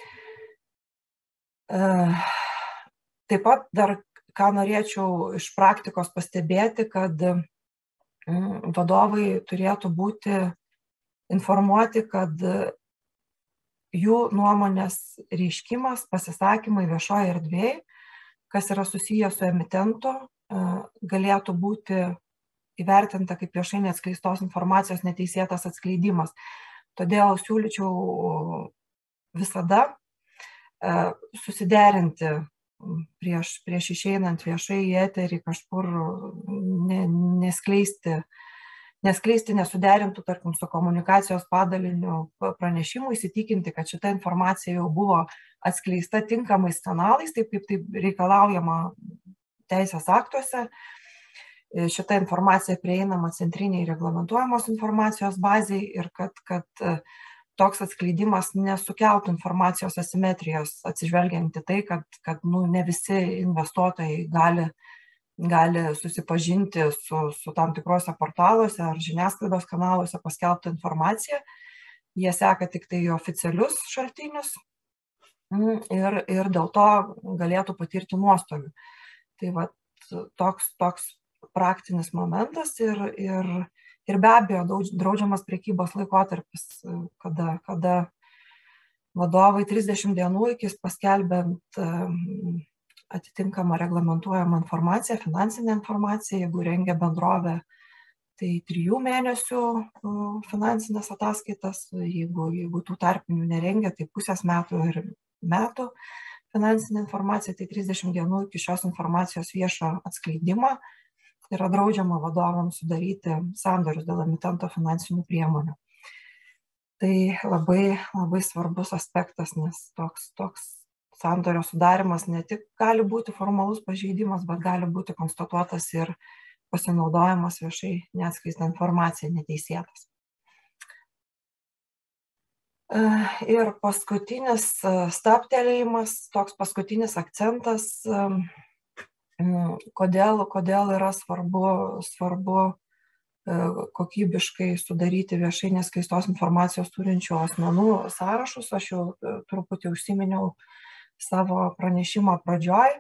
Taip pat dar, ką norėčiau iš praktikos pastebėti, kad vadovai turėtų būti informuoti, kad jų nuomonės reiškimas, pasisakymai viešoje erdvėje, kas yra susijęs su emitentu, galėtų būti įvertinta kaip viešai neatskleistos informacijos neteisėtas atskleidimas. Todėl siūlyčiau visada susiderinti prieš, prieš išeinant viešai į eterį, kažkur ne, neskleisti neskleisti nesuderintų, tarkim, su komunikacijos padaliniu pranešimų, įsitikinti, kad šita informacija jau buvo atskleista tinkamais kanalais, taip kaip taip reikalaujama teisės aktuose. Šita informacija prieinama centriniai reglamentuojamos informacijos baziai ir kad, kad toks atskleidimas nesukeltų informacijos asimetrijos, atsižvelgiant į tai, kad, kad nu, ne visi investuotojai gali gali susipažinti su, su tam tikrose portaluose ar žiniasklaidos kanaluose paskelbtą informaciją. Jie seka tik tai oficialius šaltinius ir, ir dėl to galėtų patirti nuostolių. Tai va, toks, toks praktinis momentas ir, ir, ir be abejo draudžiamas prekybos laikotarpis, kada, kada vadovai trisdešimt dienų iki paskelbiant atitinkamą reglamentuojamą informaciją, finansinę informaciją, jeigu rengia bendrovė, tai trijų mėnesių finansinės ataskaitas, jeigu, jeigu tų tarpinių nerengia, tai pusės metų ir metų finansinė informacija, tai trisdešimt dienų iki šios informacijos viešo atskleidimo yra draudžiama vadovams sudaryti sandorius dėl emitento finansinių priemonių. Tai labai, labai svarbus aspektas, nes toks, toks sandorio sudarimas ne tik gali būti formalus pažeidimas, bet gali būti konstatuotas ir pasinaudojimas viešai neatskleista informacija neteisėtas. Ir paskutinis stabtelėjimas, toks paskutinis akcentas, kodėl, kodėl yra svarbu, svarbu kokybiškai sudaryti viešai neatskleistos informacijos turinčių asmenų sąrašus. Aš jau truputį užsiminiau savo pranešimo pradžioj,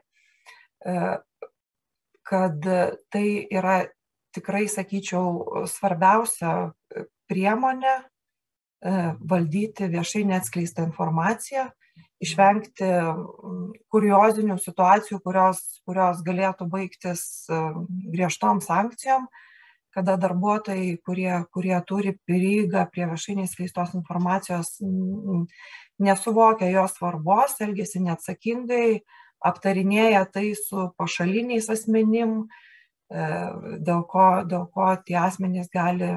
kad tai yra tikrai, sakyčiau, svarbiausia priemonė valdyti viešai neatskleistą informaciją, išvengti kuriozinių situacijų, kurios, kurios galėtų baigtis griežtom sankcijom, kada darbuotojai, kurie, kurie turi prieigą prie viešai neatskleistos informacijos, nesuvokia jos svarbos, elgiasi neatsakingai, aptarinėja tai su pašaliniais asmenim, dėl ko, dėl ko tie asmenys gali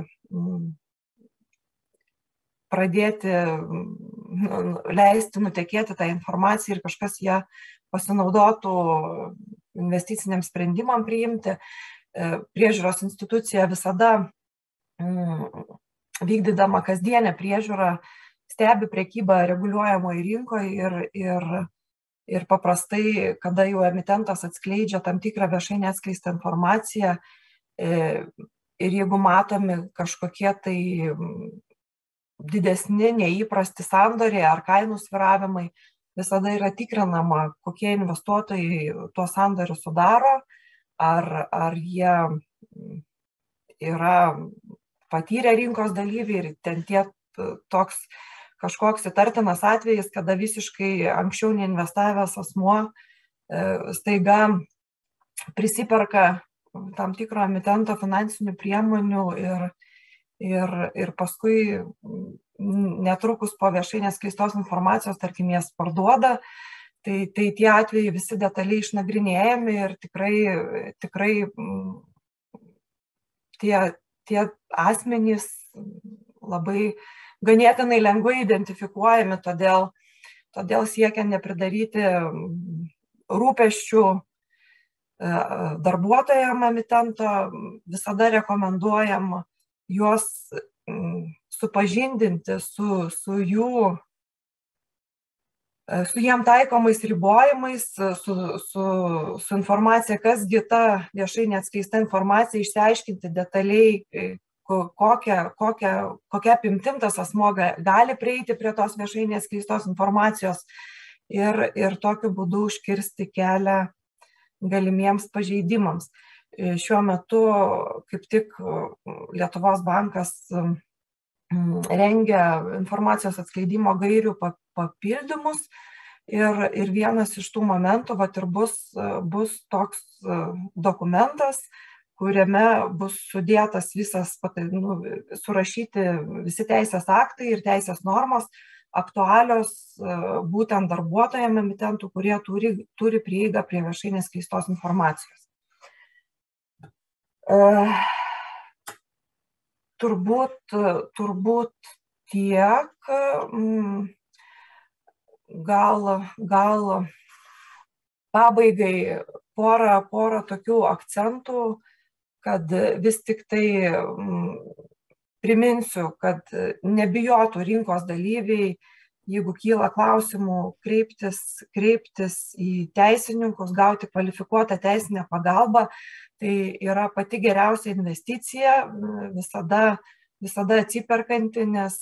pradėti leisti nutekėti tą informaciją ir kažkas ją pasinaudotų investiciniam sprendimam priimti. Priežiūros institucija visada vykdydama kasdienę priežiūrą stebi prekybą reguliuojamoje rinkoje ir, ir, ir paprastai, kada jau emitentas atskleidžia tam tikrą viešai neatskleistą informaciją ir jeigu matomi kažkokie tai didesni neįprasti sandoriai ar kainų svyravimai, visada yra tikrinama, kokie investuotojai tuos sandorius sudaro, ar, ar jie yra patyrę rinkos dalyviai ir ten tie toks kažkoks įtartinas atvejis, kada visiškai anksčiau neinvestavęs asmuo staiga prisiperka tam tikro emitento finansinių priemonių ir, ir, ir paskui netrukus po viešai neatskleistos informacijos, tarkim, jas parduoda, tai, tai tie atvejai visi detaliai išnagrinėjami ir tikrai, tikrai tie, tie asmenys labai ganėtinai lengvai identifikuojami, todėl, todėl siekiant nepridaryti rūpesčių darbuotojam emitento, visada rekomenduojam juos supažindinti su, su jų, su jiem taikomais ribojimais, su, su, su informacija, kasgi ta viešai neatskleista informacija, išsiaiškinti detaliai, kokia, kokia, kokia apimtim tas asmuo gali prieiti prie tos viešai neatskleistos informacijos ir, ir tokiu būdu užkirsti kelią galimiems pažeidimams. Šiuo metu kaip tik Lietuvos bankas rengia informacijos atskleidimo gairių papildymus ir, ir vienas iš tų momentų vat, ir bus, bus toks dokumentas, kuriame bus sudėtas visas, nu, surašyti visi teisės aktai ir teisės normos aktualios būtent darbuotojams emitentų, kurie turi, turi prieigą prie viešai neatskleistos informacijos. Turbūt, turbūt tiek, gal, gal pabaigai porą, porą tokių akcentų, kad vis tik tai priminsiu, kad nebijotų rinkos dalyviai, jeigu kyla klausimų, kreiptis, kreiptis į teisininkus, gauti kvalifikuotą teisinę pagalbą, tai yra pati geriausia investicija, visada, visada atsiperkanti, nes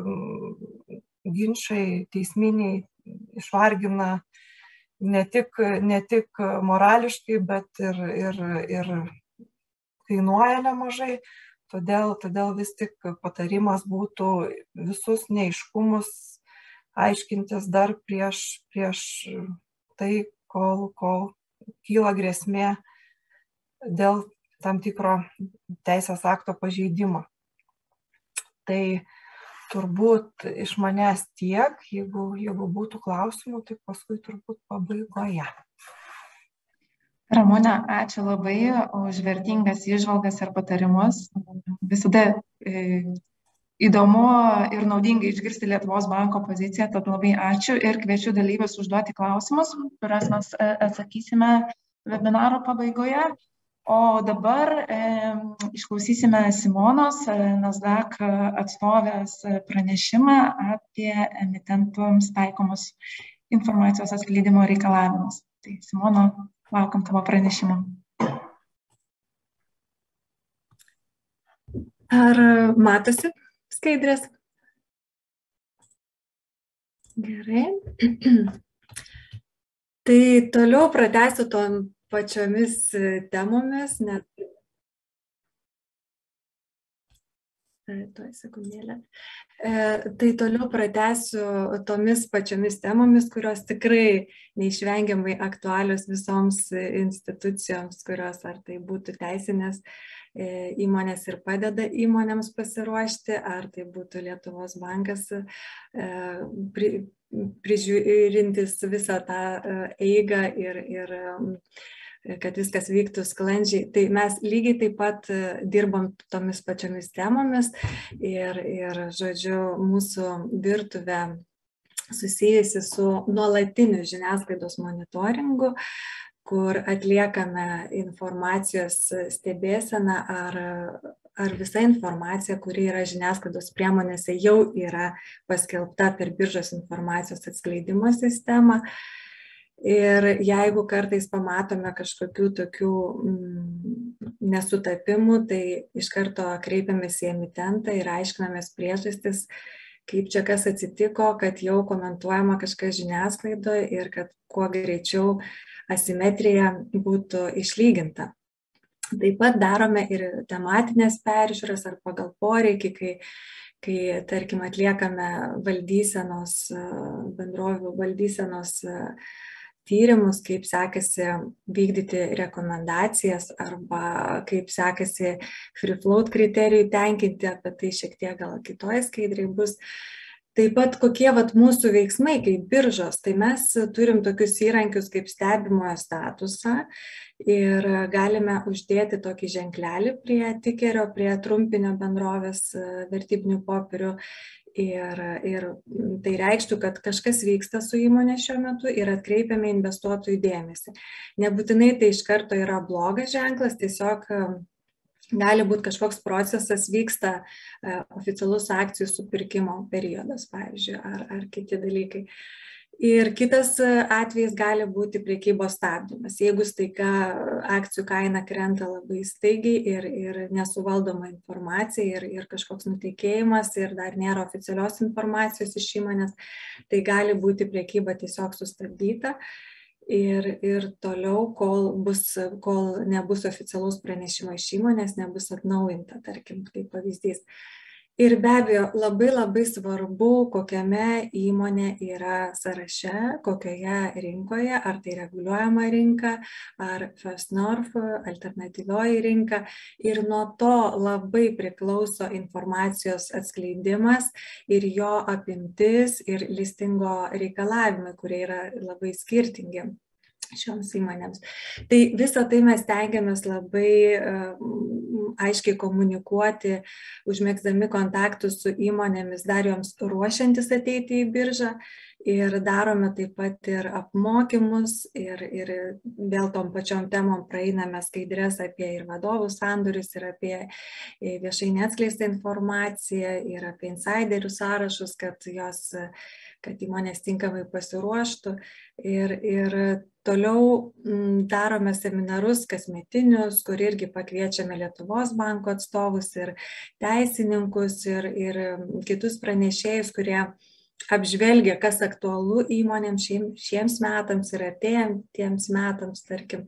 ginčai teisminiai išvargina ne tik, ne tik morališkai, bet ir, ir, ir kainuoja nemažai. Todėl, todėl vis tik patarimas būtų visus neaiškumus aiškintis dar prieš, prieš tai, kol, kol kyla grėsmė dėl tam tikro teisės akto pažeidimo. Tai turbūt iš manęs tiek, jeigu, jeigu būtų klausimų, tai paskui turbūt pabaigoje. Ramūne, ačiū labai už vertingas įžvalgas ir patarimus. Visada e, įdomu ir naudinga išgirsti Lietuvos banko poziciją, tad labai ačiū ir kviečiu dalyvius užduoti klausimus, kuriuos mes atsakysime webinaro pabaigoje. O dabar e, išklausysime Simonos, Nasdaq atstovės pranešimą apie emitentams taikomus informacijos atskleidimo reikalavimus. Tai Simona, laukiam tavo pranešimo. Ar matosi skaidrės? Gerai. Tai toliau pratęsiu tom pačiomis temomis, net tuoj sekundėlę. E, tai toliau pratęsiu tomis pačiomis temomis, kurios tikrai neišvengiamai aktualios visoms institucijoms, kurios ar tai būtų teisinės e, įmonės ir padeda įmonėms pasiruošti, ar tai būtų Lietuvos bankas e, pri, prižiūrintis visą tą eigą ir, ir kad viskas vyktų sklandžiai. Tai mes lygiai taip pat dirbam tomis pačiomis temomis ir, ir žodžiu, mūsų virtuvė susijusi su nuolatiniu žiniasklaidos monitoringu, kur atliekame informacijos stebėseną, ar, ar visa informacija, kuri yra žiniasklaidos priemonėse, jau yra paskelbta per biržos informacijos atskleidimo sistemą. Ir jeigu kartais pamatome kažkokių tokių mm, nesutapimų, tai iš karto kreipiamės į emitentą ir aiškinamės priežastis, kaip čia kas atsitiko, kad jau komentuojama kažkas žiniasklaidoje ir kad kuo greičiau asimetrija būtų išlyginta. Taip pat darome ir tematinės peržiūras ar pagal poreikį, kai, kai tarkim, atliekame valdysenos, bendrovių valdysenos tyrimus, kaip sekasi vykdyti rekomendacijas arba kaip sekasi free float kriterijų tenkinti, apie tai šiek tiek gal kitoje skaidrėje bus. Taip pat kokie vat mūsų veiksmai kaip biržos, tai mes turim tokius įrankius kaip stebimojo statusą ir galime uždėti tokį ženklelį prie tikerio, prie trumpinio bendrovės vertybinių popierių. Ir, ir tai reikštų, kad kažkas vyksta su įmonė šiuo metu ir atkreipiame investuotojų dėmesį. Nebūtinai tai iš karto yra blogas ženklas, tiesiog gali būti kažkoks procesas, vyksta oficialus akcijų supirkimo periodas, pavyzdžiui, ar, ar kiti dalykai. Ir kitas atvejis gali būti prekybos stabdymas. Jeigu staiga akcijų kaina krenta labai staigiai ir, ir nesuvaldoma informacija ir, ir kažkoks nutekėjimas ir dar nėra oficialios informacijos iš įmonės, tai gali būti prekyba tiesiog sustabdyta ir, ir toliau, kol, bus, kol nebus oficialaus pranešimo iš įmonės, nebus atnaujinta, tarkim, kaip pavyzdys. Ir be abejo, labai labai svarbu, kokiame įmonė yra sąraše, kokioje rinkoje, ar tai reguliuojama rinka, ar First North, alternatyvioji rinka. Ir nuo to labai priklauso informacijos atskleidimas ir jo apimtis ir listingo reikalavimai, kurie yra labai skirtingi šioms įmonėms. Tai visą tai mes stengiamės labai uh, aiškiai komunikuoti, užmėgsdami kontaktus su įmonėmis, dar joms ruošiantis ateiti į biržą ir darome taip pat ir apmokymus ir, ir vėl tom pačiom temom praeiname skaidres apie ir vadovų sandorius, ir apie viešai neatskleistą informaciją, ir apie insiderių sąrašus, kad jos kad įmonės tinkamai pasiruoštų ir, ir toliau darome seminarus kasmetinius, kur irgi pakviečiame Lietuvos banko atstovus ir teisininkus ir, ir kitus pranešėjus, kurie apžvelgia, kas aktualu įmonėms šiems metams ir artėjantiems metams, tarkim,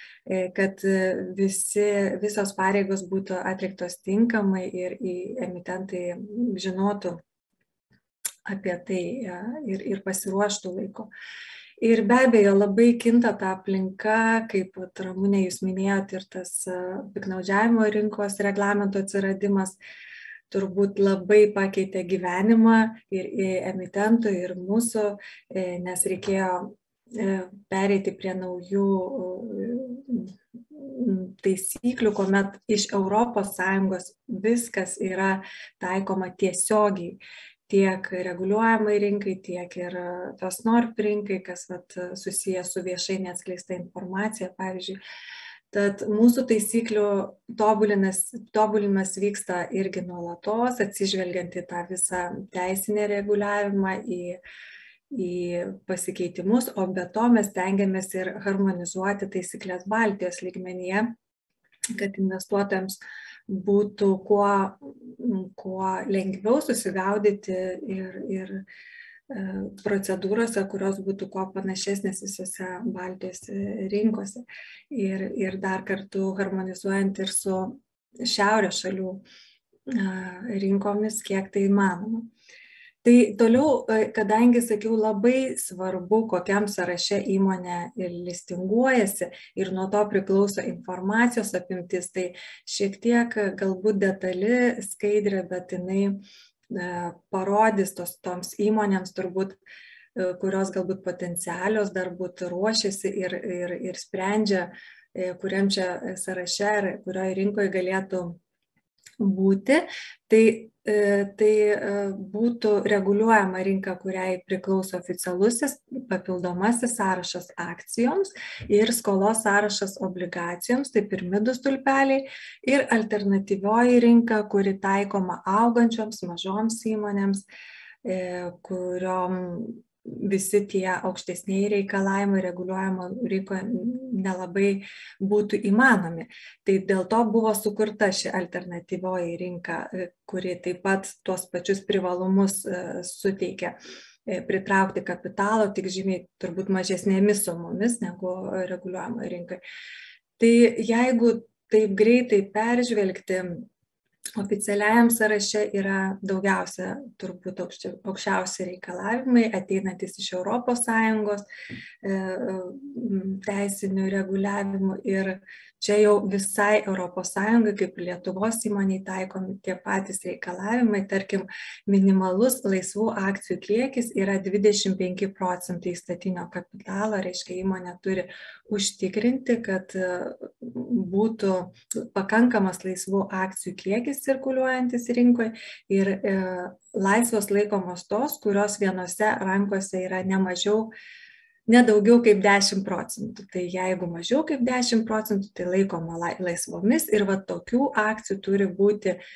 kad visi, visos pareigos būtų atliktos tinkamai ir emitentai žinotų apie tai ir, ir pasiruoštų laiko. Ir be abejo, labai kinta ta aplinka, kaip Ramunė jūs minėjot, ir tas piktnaudžiavimo rinkos reglamento atsiradimas turbūt labai pakeitė gyvenimą ir emitentų, ir mūsų, nes reikėjo pereiti prie naujų taisyklių, kuomet iš Europos Sąjungos viskas yra taikoma tiesiogiai tiek reguliuojamai rinkai, tiek ir FirstNorth rinkai, kas vat, susijęs su viešai neatskleista informacija, pavyzdžiui. Tad mūsų taisyklių tobulinimas, tobulinimas vyksta irgi nuolatos, atsižvelgiant į tą visą teisinę reguliavimą, į, į pasikeitimus, o be to mes stengiamės ir harmonizuoti taisyklės Baltijos lygmenyje, kad investuotojams būtų kuo, kuo lengviau susigaudyti ir, ir procedūrose, kurios būtų kuo panašesnės visose Baltijos rinkose. Ir, ir dar kartu harmonizuojant ir su šiaurės šalių rinkomis, kiek tai įmanoma. Tai toliau, kadangi, sakiau, labai svarbu, kokiam sąraše įmonė listinguojasi ir nuo to priklauso informacijos apimtis, tai šiek tiek galbūt detali skaidrė, bet jinai parodys tos, toms įmonėms turbūt, kurios galbūt potencialios dar būtų ruošiasi ir, ir, ir sprendžia, kuriam čia sąraše ir kurioje rinkoje galėtų būti. Tai tai būtų reguliuojama rinka, kuriai priklauso oficialusis papildomasis sąrašas akcijoms ir skolos sąrašas obligacijoms, tai pirmi du stulpeliai, ir alternatyvioji rinka, kuri taikoma augančioms mažoms įmonėms, kuriom visi tie aukštesniai reikalavimai reguliuojamo rinkoje nelabai būtų įmanomi. Tai dėl to buvo sukurta ši alternatyvioji rinka, kuri taip pat tuos pačius privalumus suteikia pritraukti kapitalo, tik žymiai turbūt mažesnėmis sumomis negu reguliuojamo rinkai. Tai jeigu taip greitai peržvelgti, oficialiajam sąraše yra daugiausia turbūt aukščiausi reikalavimai, ateinantis iš Europos Sąjungos teisinių reguliavimų, ir čia jau visai Europos Sąjungai, kaip Lietuvos įmoniai, taikomi tie patys reikalavimai. Tarkim, minimalus laisvų akcijų kiekis yra dvidešimt penki procentai įstatinio kapitalo, reiškia, įmonė turi užtikrinti, kad būtų pakankamas laisvų akcijų kiekis cirkuliuojantis rinkoje, ir e, laisvos laikomos tos, kurios vienose rankose yra ne mažiau, ne daugiau kaip dešimt procentų. Tai jeigu mažiau kaip dešimt procentų, tai laikoma laisvomis, ir va tokių akcijų turi būti e,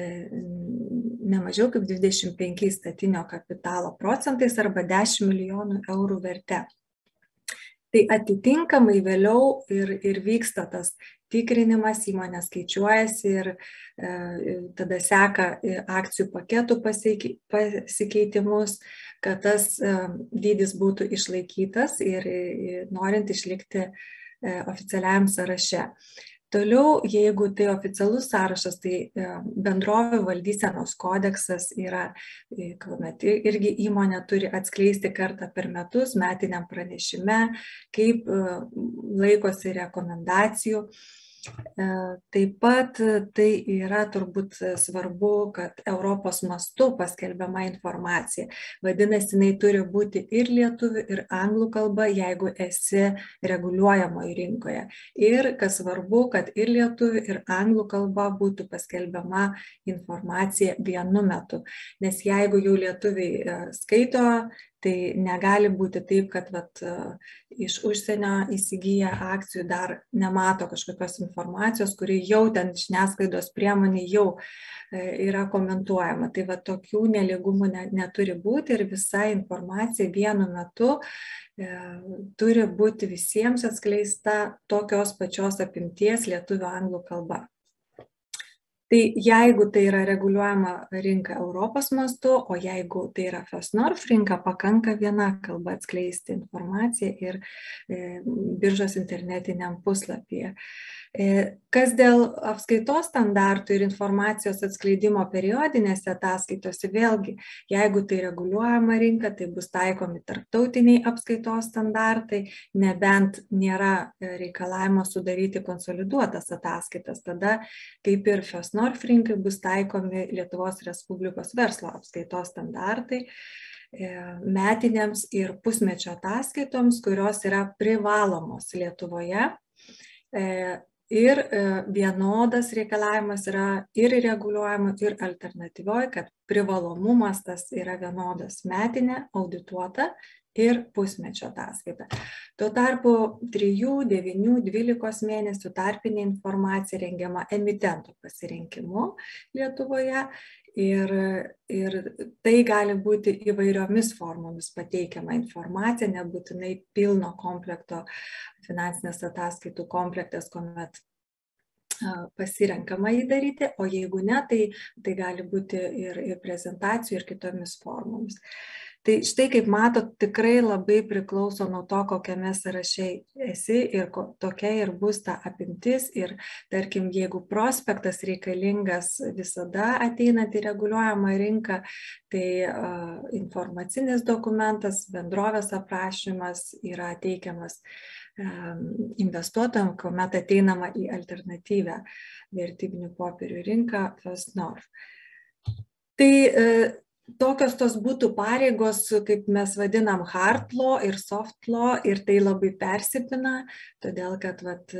ne mažiau kaip dvidešimt penki įstatinio kapitalo procentais arba dešimt milijonų eurų verte. Tai atitinkamai vėliau ir, ir vyksta tas tikrinimas, įmonė skaičiuojasi ir e, tada seka akcijų paketų pasikeitimus, kad tas e, dydis būtų išlaikytas ir e, norint išlikti e, oficialiajam sąraše. Toliau, jeigu tai oficialus sąrašas, tai bendrovių valdysenos kodeksas yra, kuomet irgi įmonė turi atskleisti kartą per metus metiniam pranešime, kaip laikosi rekomendacijų. Taip pat tai yra turbūt svarbu, kad Europos mastu paskelbiama informacija. Vadinasi, jinai turi būti ir lietuvių, ir anglų kalba, jeigu esi reguliuojamoje rinkoje. Ir kas svarbu, kad ir lietuvių, ir anglų kalba būtų paskelbiama informacija vienu metu. Nes jeigu jau lietuviai skaito, tai negali būti taip, kad vat, iš užsienio įsigyję akcijų dar nemato kažkokios informacijos, kuri jau ten žiniasklaidos priemonė jau yra komentuojama. Tai vat, tokių nelygumų ne, neturi būti, ir visa informacija vienu metu e, turi būti visiems atskleista tokios pačios apimties lietuvių anglų kalba. Tai jeigu tai yra reguliuojama rinka Europos mastu, o jeigu tai yra FirstNorth rinka, pakanka viena kalba atskleisti informaciją ir e, biržos internetiniam puslapyje. Kas dėl apskaitos standartų ir informacijos atskleidimo periodinėse ataskaitose, vėlgi, jeigu tai reguliuojama rinka, tai bus taikomi tarptautiniai apskaitos standartai, nebent nėra reikalavimo sudaryti konsoliduotas ataskaitas. Tada, kaip ir FESNORF rinkai, bus taikomi Lietuvos Respublikos verslo apskaitos standartai metinėms ir pusmečio ataskaitoms, kurios yra privalomos Lietuvoje. Ir vienodas reikalavimas yra ir reguliuojama, ir alternatyvioji, kad privalomumas tas yra vienodas metinė, audituota ir pusmečio ataskaita. Tuo tarpu trijų, devynių, dvylikos mėnesių tarpinė informacija rengiama emitento pasirinkimu Lietuvoje ir, ir tai gali būti įvairiomis formomis pateikiama informacija, nebūtinai pilno komplekto finansinės ataskaitų komplektas, kuomet pasirenkama jį daryti, o jeigu ne, tai, tai gali būti ir, ir prezentacijų, ir kitomis formomis. Tai štai, kaip matot, tikrai labai priklauso nuo to, kokiame sąraše esi ir tokia ir bus ta apimtis. Ir tarkim, jeigu prospektas reikalingas visada ateinant į reguliuojamą rinką, tai uh, informacinis dokumentas, bendrovės aprašymas yra teikiamas um, investuotojams, kuomet ateinama į alternatyvę vertybinių popierių rinką FESNORF. Tai uh, Tokios tos būtų pareigos, kaip mes vadinam, hard law ir soft law, ir tai labai persipina, todėl kad vat,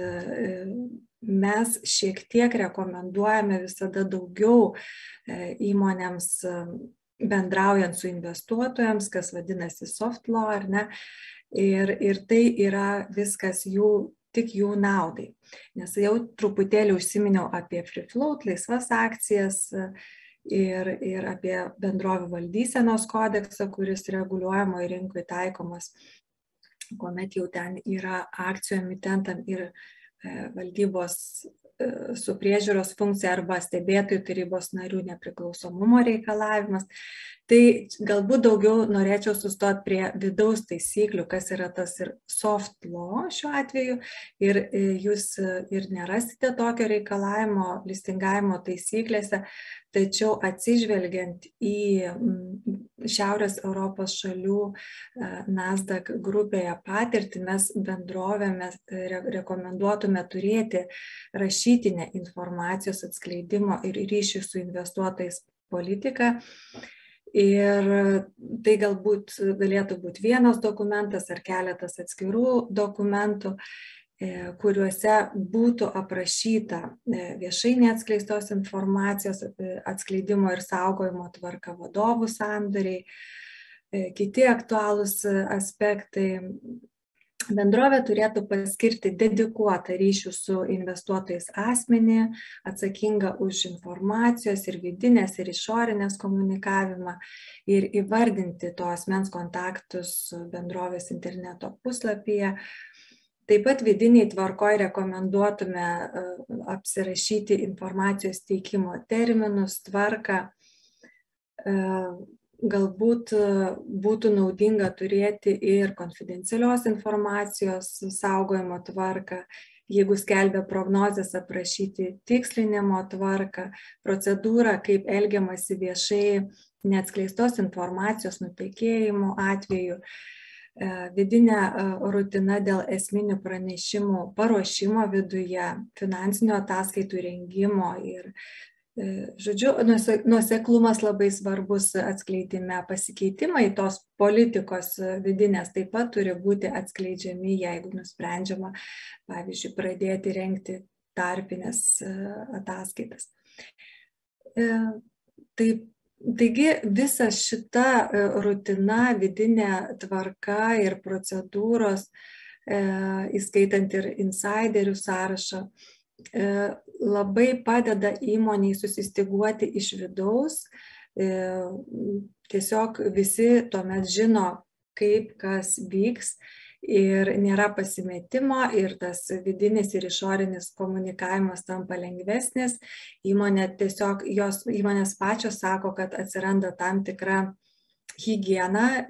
mes šiek tiek rekomenduojame visada daugiau įmonėms bendraujant su investuotojams, kas vadinasi soft law, ar ne, ir, ir tai yra viskas jų, tik jų naudai. Nes jau truputėlį užsiminiau apie free float, laisvas akcijas, Ir, ir apie bendrovių valdysenos kodeksą, kuris reguliuojamoje rinkoje taikomas, kuomet jau ten yra akcijų emitentam ir e, valdybos e, su priežiūros funkcija arba stebėtojų tarybos narių nepriklausomumo reikalavimas. Tai galbūt daugiau norėčiau sustoti prie vidaus taisyklių, kas yra tas ir soft law šiuo atveju, ir jūs ir nerasite tokio reikalavimo listingavimo taisyklėse, tačiau atsižvelgiant į Šiaurės Europos šalių Nasdaq grupėje patirtį, mes bendrovėmis rekomenduotume turėti rašytinę informacijos atskleidimo ir ryšių su investuotojais politiką. Ir tai galbūt galėtų būti vienas dokumentas ar keletas atskirų dokumentų, kuriuose būtų aprašyta viešai neatskleistos informacijos atskleidimo ir saugojimo tvarka, vadovų sandoriai, kiti aktualūs aspektai. Bendrovė turėtų paskirti dedikuotą ryšių su investuotojais asmenį, atsakingą už informacijos ir vidinės ir išorinės komunikavimą ir įvardinti to asmens kontaktus bendrovės interneto puslapyje. Taip pat vidiniai tvarkoj rekomenduotume apsirašyti informacijos teikimo terminus, tvarką. Galbūt būtų naudinga turėti ir konfidencialios informacijos saugojimo tvarką, jeigu skelbia prognozes, aprašyti tikslinimo tvarką, procedūrą, kaip elgiamasi viešai neatskleistos informacijos nutekėjimo atveju, vidinė rutina dėl esminių pranešimų paruošimo viduje, finansinio ataskaitų rengimo ir žodžiu, nuoseklumas labai svarbus atskleidime, pasikeitimai tos politikos vidinės taip pat turi būti atskleidžiami, jeigu nusprendžiama, pavyzdžiui, pradėti rengti tarpines ataskaitas. Taip, taigi visa šita rutina, vidinė tvarka ir procedūros, įskaitant ir insiderių sąrašą, labai padeda įmoniai susistyguoti iš vidaus, tiesiog visi tuomet žino, kaip kas vyks ir nėra pasimetimo ir tas vidinis ir išorinis komunikavimas tampa lengvesnis. Įmonė tiesiog, jos įmonės pačios sako, kad atsiranda tam tikra higiena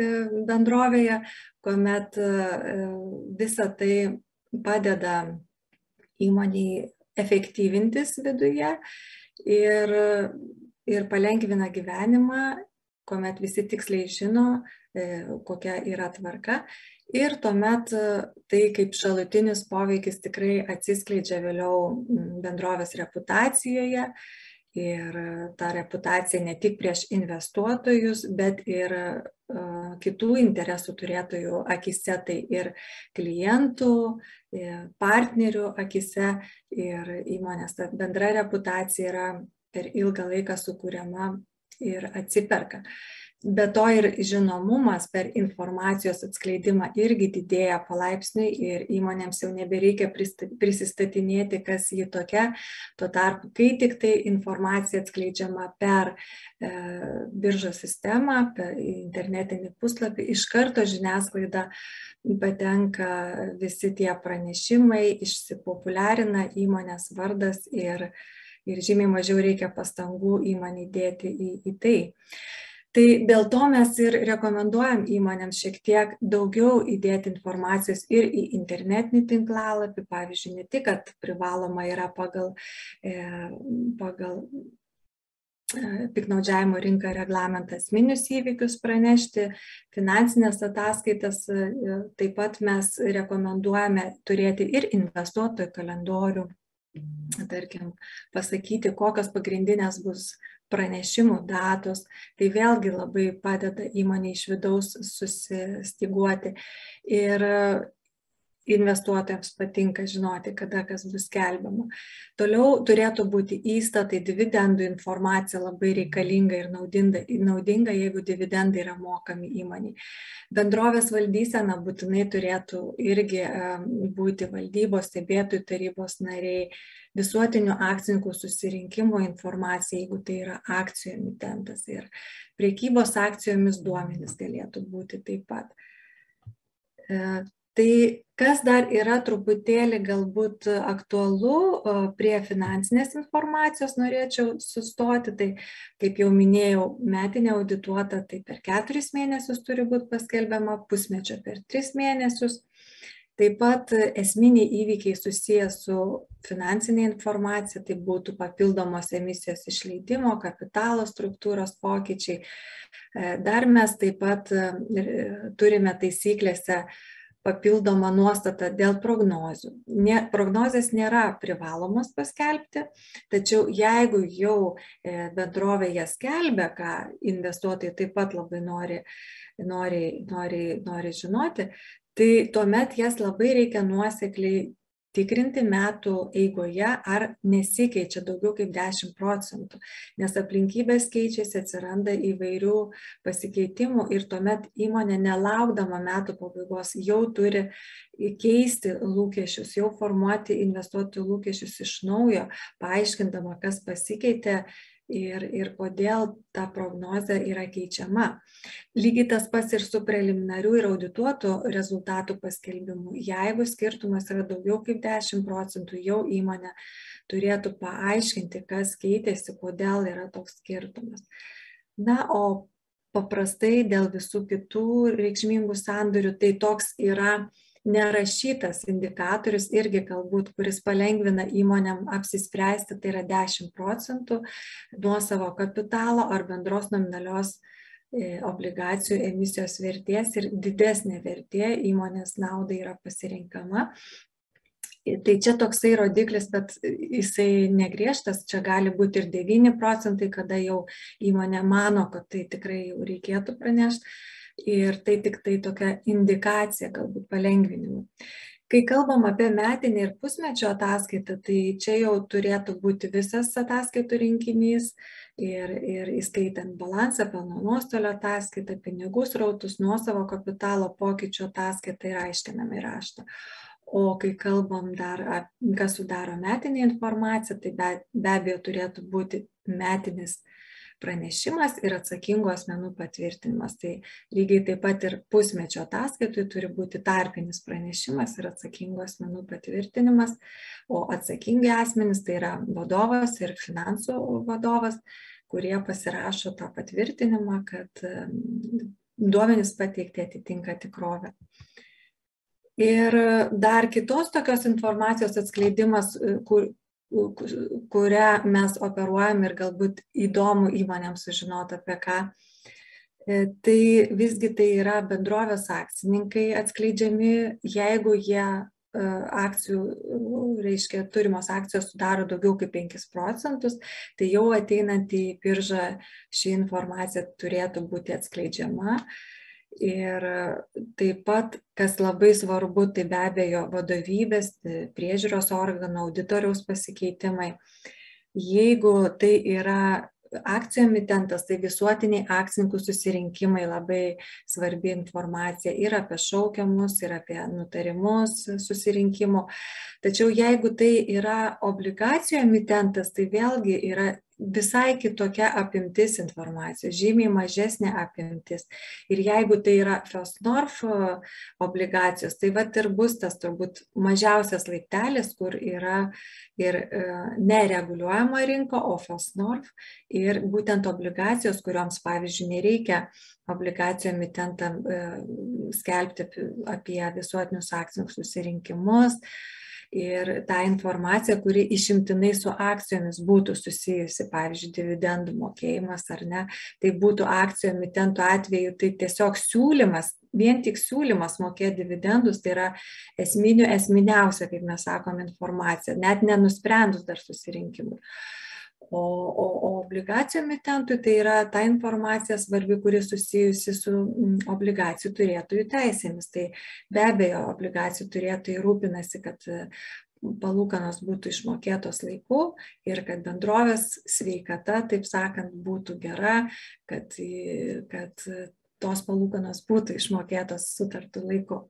bendrovėje, kuomet visa tai padeda įmoniai efektyvintis viduje ir, ir palengvina gyvenimą, kuomet visi tiksliai žino, kokia yra tvarka. Ir tuomet tai kaip šalutinis poveikis tikrai atsiskleidžia vėliau bendrovės reputacijoje. Ir ta reputacija ne tik prieš investuotojus, bet ir uh, kitų interesų turėtojų akise, tai ir klientų, ir partnerių akise, ir įmonės ta bendra reputacija yra per ilgą laiką sukuriama ir atsiperka. Be to ir žinomumas per informacijos atskleidimą irgi didėja palaipsniui ir įmonėms jau nebereikia prisistatinėti, kas ji tokia. Tuo tarpu, kai tik tai informacija atskleidžiama per e, biržos sistemą, per internetinį puslapį, iš karto žiniasklaida patenka visi tie pranešimai, išsipopuliarina įmonės vardas ir, ir žymiai mažiau reikia pastangų įmonei dėti į, į tai. Tai dėl to mes ir rekomenduojam įmonėms šiek tiek daugiau įdėti informacijos ir į internetinį tinklalapį, pavyzdžiui, ne tik, kad privaloma yra pagal, e, pagal e, piktnaudžiavimo rinką reglamentą esminius įvykius pranešti, finansinės ataskaitas, e, taip pat mes rekomenduojame turėti ir investuotojų kalendorių, tarkim, pasakyti, kokios pagrindinės bus pranešimų datos, tai vėlgi labai padeda įmonė iš vidaus susistyguoti ir investuotojams patinka žinoti, kada kas bus skelbiama. Toliau turėtų būti įstatai, dividendų informacija labai reikalinga ir naudinga, naudinga, jeigu dividendai yra mokami įmoniai. Bendrovės valdysena būtinai turėtų irgi būti valdybos, stebėtojų tarybos nariai, visuotinių akcininkų susirinkimo informacija, jeigu tai yra akcijų emitentas, ir prekybos akcijomis duomenys galėtų būti taip pat. E, tai kas dar yra truputėlį galbūt aktualu prie finansinės informacijos norėčiau sustoti, tai kaip jau minėjau, metinė audituota, tai per keturis mėnesius turi būti paskelbiama, pusmečio per tris mėnesius. Taip pat esminiai įvykiai susiję su finansinė informacija, tai būtų papildomos emisijos išleidimo, kapitalo struktūros pokyčiai. Dar mes taip pat turime taisyklėse papildomą nuostatą dėl prognozių. Ne, prognozės nėra privalomos paskelbti, tačiau jeigu jau bendrovė jas skelbia, ką investuotojai taip pat labai nori, nori, nori, nori žinoti, tai tuomet jas labai reikia nuosekliai tikrinti metų eigoje, ar nesikeičia daugiau kaip dešimt procentų, nes aplinkybės keičiasi, atsiranda įvairių pasikeitimų ir tuomet įmonė nelaukdama metų pabaigos jau turi keisti lūkesčius, jau formuoti investuotojų lūkesčius iš naujo, paaiškindama, kas pasikeitė ir, ir kodėl ta prognozė yra keičiama. Lygiai tas pats ir su preliminarių ir audituotų rezultatų paskelbimu. Jeigu skirtumas yra daugiau kaip dešimt procentų, jau įmonė turėtų paaiškinti, kas keitėsi, kodėl yra toks skirtumas. Na, o paprastai dėl visų kitų reikšmingų sandorių, tai toks yra nerašytas indikatorius irgi galbūt, kuris palengvina įmonėm apsispręsti, tai yra dešimt procentų nuosavo kapitalo ar bendros nominalios obligacijų emisijos vertės, ir didesnė vertė įmonės naudai yra pasirinkama. Tai čia toksai rodiklis, bet jisai negriežtas, čia gali būti ir devyni procentai, kada jau įmonė mano, kad tai tikrai jau reikėtų pranešti. Ir tai tik tai tokia indikacija galbūt palengvinimų. Kai kalbam apie metinį ir pusmečio ataskaitą, tai čia jau turėtų būti visas ataskaitų rinkinys ir, ir įskaitant balansą, pelno nuostolio ataskaitą, pinigų srautus, nuosavo kapitalo pokyčių ataskaitą ir aiškinamąjį raštą. O kai kalbam dar, kas sudaro metinį informaciją, tai be, be abejo turėtų būti metinis pranešimas ir atsakingų asmenų patvirtinimas. Tai lygiai taip pat ir pusmečio ataskaitui turi būti tarpinis pranešimas ir atsakingų asmenų patvirtinimas, o atsakingi asmenys tai yra vadovas ir finansų vadovas, kurie pasirašo tą patvirtinimą, kad duomenys pateikti atitinka tikrovę. Ir dar kitos tokios informacijos atskleidimas, kur, kurią mes operuojam ir galbūt įdomu įmonėms sužinoti apie ką. Tai visgi tai yra bendrovės akcininkai atskleidžiami, jeigu jie akcijų, reiškia, turimos akcijos sudaro daugiau kaip penkis procentus, tai jau ateinant į biržą ši informacija turėtų būti atskleidžiama. Ir taip pat, kas labai svarbu, tai be abejo vadovybės, priežiūros organų, auditoriaus pasikeitimai. Jeigu tai yra akcijų emitentas, tai visuotiniai akcininkų susirinkimai labai svarbi informacija ir apie šaukiamus, ir apie nutarimus susirinkimų. Tačiau jeigu tai yra obligacijų emitentas, tai vėlgi yra visai kitokia apimtis informacijos, žymiai mažesnė apimtis. Ir jeigu tai yra FirstNorth obligacijos, tai vat ir bus tas turbūt mažiausias laiptelis, kur yra ir e, nereguliuojama rinka, o FirstNorth ir būtent obligacijos, kurioms, pavyzdžiui, nereikia obligacijų emitentam e, skelbti apie visuotinius akcininkų susirinkimus. Ir ta informacija, kuri išimtinai su akcijomis būtų susijusi, pavyzdžiui, dividendų mokėjimas ar ne, tai būtų akcijų emitentų atveju, tai tiesiog siūlymas, vien tik siūlymas mokėti dividendus, tai yra esminių, esminiausia, kaip mes sakom, informacija, net nenusprendus dar susirinkimui. O, o, o obligacijų emitentui tai yra ta informacija svarbi, kuri susijusi su obligacijų turėtojų teisėmis. Tai be abejo, obligacijų turėtojai rūpinasi, kad palūkanos būtų išmokėtos laiku ir kad bendrovės sveikata, taip sakant, būtų gera, kad, kad tos palūkanos būtų išmokėtos sutartu laiku.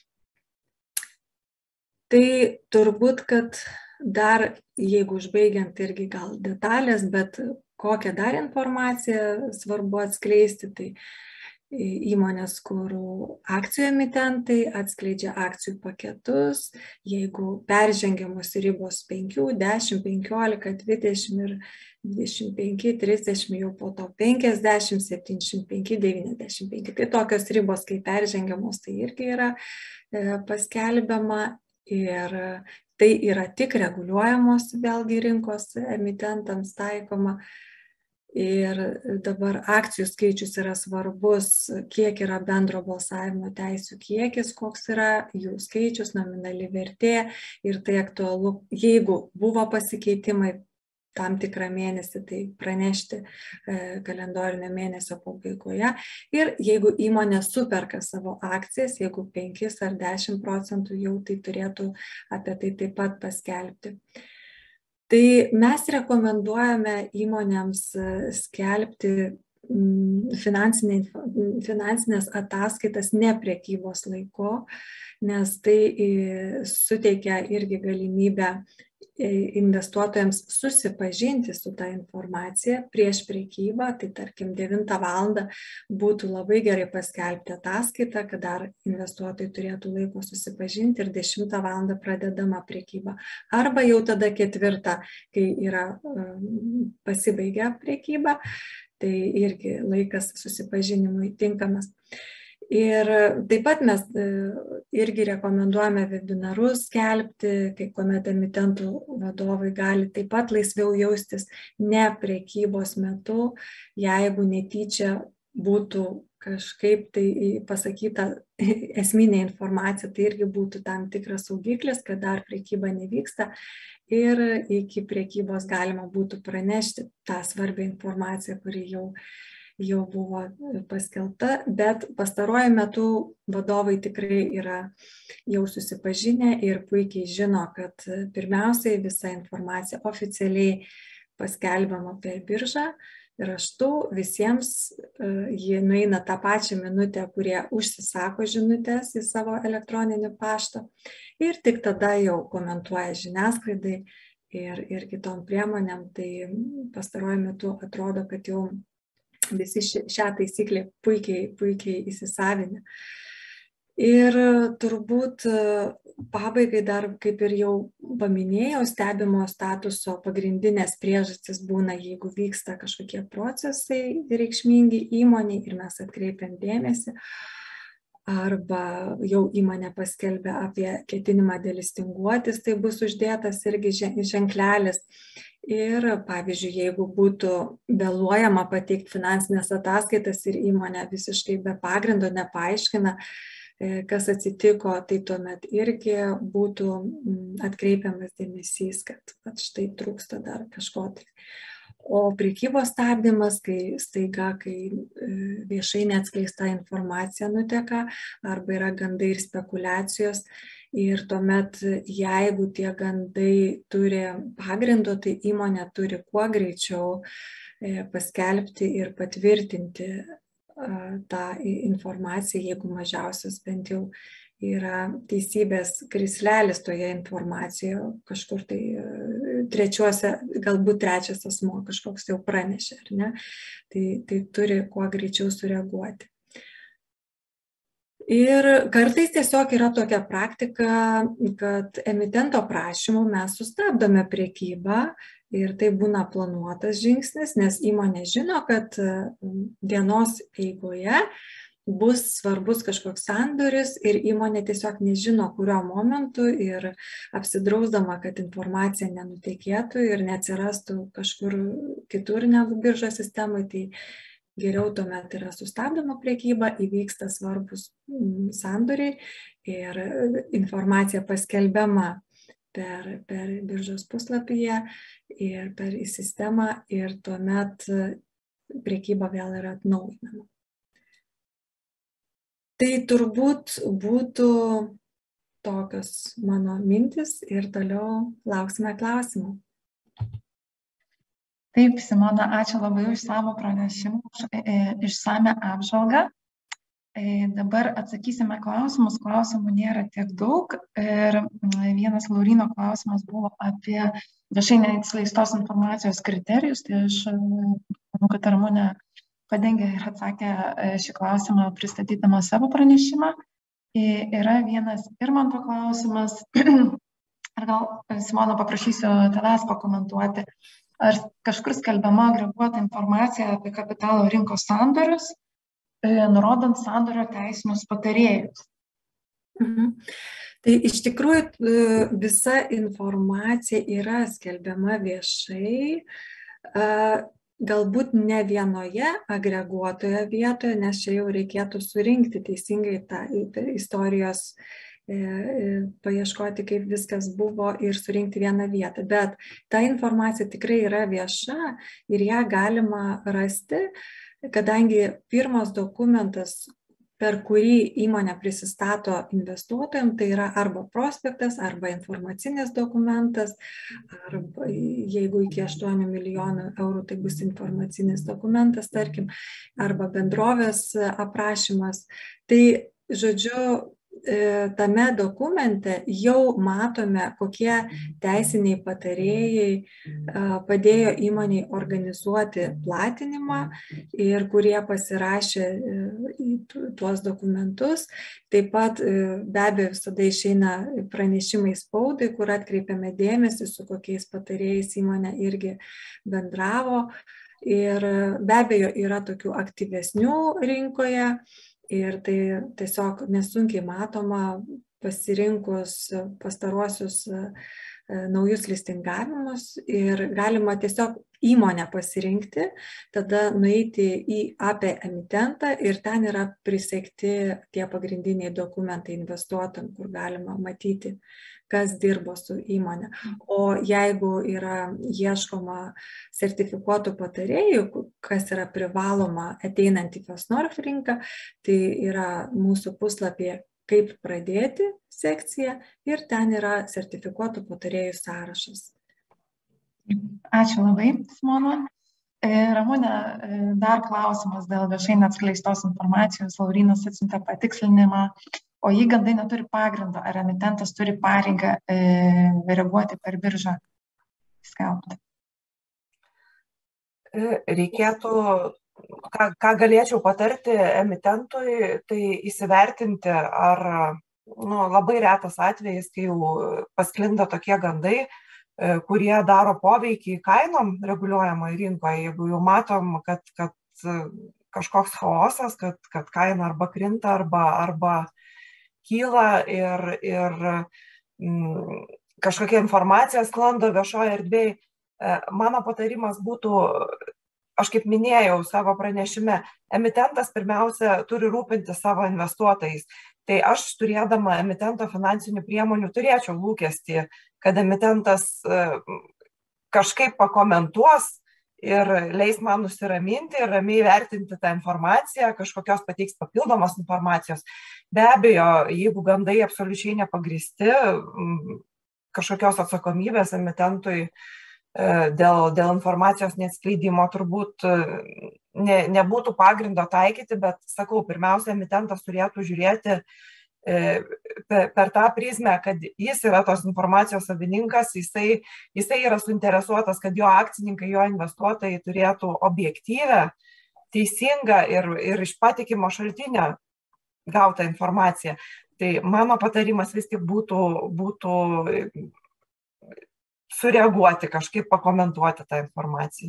Tai turbūt, kad dar, jeigu užbaigiant irgi gal detalės, bet kokią dar informaciją svarbu atskleisti, tai įmonės, kur akcijų emitentai atskleidžia akcijų paketus, jeigu peržengiamos ribos penki, dešimt, penkiolika, dvidešimt ir dvidešimt penki, trisdešimt, jau po to penkiasdešimt, septyniasdešimt penki, devyniasdešimt penki. Tai tokios ribos, kai peržengiamos, tai irgi yra paskelbiama. Ir tai yra tik reguliuojamos vėlgi rinkos emitentams taikoma. Ir dabar akcijų skaičius yra svarbus, kiek yra bendro balsavimo teisių kiekis, koks yra jų skaičius, nominali vertė. Ir tai aktualu, jeigu buvo pasikeitimai tam tikrą mėnesį, tai pranešti kalendorinio mėnesio pabaigoje. Ir jeigu įmonė superka savo akcijas, jeigu penkis ar dešimt procentų jau, tai turėtų apie tai taip pat paskelbti. Tai mes rekomenduojame įmonėms skelbti finansinės ataskaitas ne prekybos laiku, nes tai suteikia irgi galimybę investuotojams susipažinti su tą informacija prieš prekybą. Tai tarkim devintą valandą būtų labai gerai paskelbti ataskaitą, kad dar investuotojai turėtų laiko susipažinti, ir dešimtą valandą pradedama prekyba. Arba jau tada ketvirtą, kai yra pasibaigia prekyba, tai irgi laikas susipažinimui tinkamas. Ir taip pat mes irgi rekomenduojame webinarus skelbti, kai kuomet emitentų vadovai gali taip pat laisviau jaustis ne prekybos metu, jeigu netyčia būtų kažkaip tai pasakyta esminė informacija, tai irgi būtų tam tikras saugiklis, kad dar prekyba nevyksta ir iki prekybos galima būtų pranešti tą svarbią informaciją, kuri jau jau buvo paskelbta, bet pastaruoju metu vadovai tikrai yra jau susipažinę ir puikiai žino, kad pirmiausiai visa informacija oficialiai paskelbiama per biržą raštu visiems, jie nueina tą pačią minutę, kurie užsisako žinutės į savo elektroninį paštą, ir tik tada jau komentuoja žiniasklaidai ir, ir kitom priemonėm. Tai pastaruoju metu atrodo, kad jau visi šią taisyklę puikiai, puikiai įsisavinę. Ir turbūt pabaigai dar, kaip ir jau paminėjau, stebimo statuso pagrindinės priežastys būna, jeigu vyksta kažkokie procesai reikšmingi įmoniai ir mes atkreipiam dėmesį. arba jau įmonė paskelbė apie ketinimą delistinguotis, tai bus uždėtas irgi ženklelis. Ir pavyzdžiui, jeigu būtų vėluojama pateikti finansinės ataskaitas ir įmonė visiškai be pagrindo nepaaiškina, kas atsitiko, tai tuomet irgi būtų atkreipiamas dėmesys, kad štai trūksta dar kažko tai. O prekybos stabdymas, kai staiga, kai viešai neatskleista informacija nuteka, arba yra gandai ir spekulacijos, ir tuomet, jeigu tie gandai turi pagrindo, tai įmonė turi kuo greičiau paskelbti ir patvirtinti tą informaciją, jeigu mažiausias bent jau yra teisybės krislelis toje informacijoje, kažkur tai trečiuose, galbūt trečias asmuo kažkoks jau pranešė, ar ne? Tai, tai turi kuo greičiau sureaguoti. Ir kartais tiesiog yra tokia praktika, kad emitento prašymų mes sustabdome prekybą ir tai būna planuotas žingsnis, nes įmonė žino, kad dienos eigoje bus svarbus kažkoks sandoris ir įmonė tiesiog nežino, kurio momentu ir apsidrausdama, kad informacija nenutekėtų ir neatsirastų kažkur kitur negu biržos sistemoje, tai geriau tuomet yra sustabdoma prekyba, įvyksta svarbus sandoriai ir informacija paskelbiama per, per biržos puslapyje ir per sistemą ir tuomet prekyba vėl yra atnaujinama. Tai turbūt būtų tokios mano mintis ir toliau lauksime klausimų. Taip, Simona, ačiū labai už išsamų pranešimą, už išsame apžvalgą. Dabar atsakysime klausimus, klausimų nėra tiek daug. Ir vienas Laurino klausimas buvo apie viešai neatskleistos informacijos kriterijus, tai aš manau, kad Ramunė padengė ir atsakė šį klausimą pristatydama savo pranešimą. Yra vienas Irmanto klausimas, ar gal, Simona, paprašysiu tavęs pakomentuoti, ar kažkur skelbiama agreguota informacija apie kapitalo rinkos sandorius, nurodant sandorio teisinius patarėjus. Mhm. Tai iš tikrųjų visa informacija yra skelbiama viešai, galbūt ne vienoje agreguotoje vietoje, nes čia jau reikėtų surinkti teisingai tą istorijos, paieškoti, kaip viskas buvo ir surinkti vieną vietą. Bet ta informacija tikrai yra vieša ir ją galima rasti, kadangi pirmas dokumentas, per kurį įmonė prisistato investuotojams, tai yra arba prospektas, arba informacinis dokumentas, arba jeigu iki aštuonių milijonų eurų, tai bus informacinis dokumentas, tarkim, arba bendrovės aprašymas. Tai, žodžiu, tame dokumente jau matome, kokie teisiniai patarėjai padėjo įmoniai organizuoti platinimą ir kurie pasirašė tuos dokumentus. Taip pat be abejo visada išeina pranešimai spaudai, kur atkreipiame dėmesį, su kokiais patarėjais įmonė irgi bendravo. Ir be abejo yra tokių aktyvesnių rinkoje. Ir tai tiesiog nesunkiai matoma pasirinkus pastaruosius naujus listingavimus ir galima tiesiog įmonę pasirinkti, tada nueiti į A P I emitentą ir ten yra prisegti tie pagrindiniai dokumentai investuotojams, kur galima matyti, kas dirbo su įmonė. O jeigu yra ieškoma sertifikuotų patarėjų, kas yra privaloma ateinant į FirstNorth rinką, tai yra mūsų puslapyje kaip pradėti sekcija ir ten yra sertifikuotų patarėjų sąrašas. Ačiū labai, Simona. Ramunė, dar klausimas dėl viešai neatskleistos informacijos. Laurinas atsiuntė patikslinimą, o jei gandai neturi pagrindo, ar emitentas turi pareigą e, reaguoti per biržą skelbti? Reikėtų, ką, ką galėčiau patarti emitentui, tai įsivertinti, ar nu, labai retas atvejis, kai jau pasklinda tokie gandai, kurie daro poveikį kainom reguliuojamai rinkoje. Jeigu jau matom, kad, kad kažkoks chaosas, kad, kad kaina arba krinta, arba, arba kyla ir, ir mm, kažkokia informacija sklando viešoje erdvėje. Mano patarimas būtų, aš kaip minėjau savo pranešime, emitentas pirmiausia turi rūpinti savo investuotojais. Tai aš turėdama emitento finansinių priemonių turėčiau lūkestį, kad emitentas kažkaip pakomentuos ir leis man nusiraminti ir ramiai vertinti tą informaciją, kažkokios pateiks papildomos informacijos. Be abejo, jeigu gandai absoliučiai nepagristi, kažkokios atsakomybės emitentui dėl, dėl informacijos neatskleidimo turbūt ne, nebūtų pagrindo taikyti, bet sakau, pirmiausia, emitentas turėtų žiūrėti per tą prizmę, kad jis yra tos informacijos savininkas, jisai, jisai yra suinteresuotas, kad jo akcininkai, jo investuotojai turėtų objektyvę, teisingą ir, ir iš patikimo šaltinio gautą informaciją. Tai mano patarimas vis tik būtų, būtų sureaguoti, kažkaip pakomentuoti tą informaciją.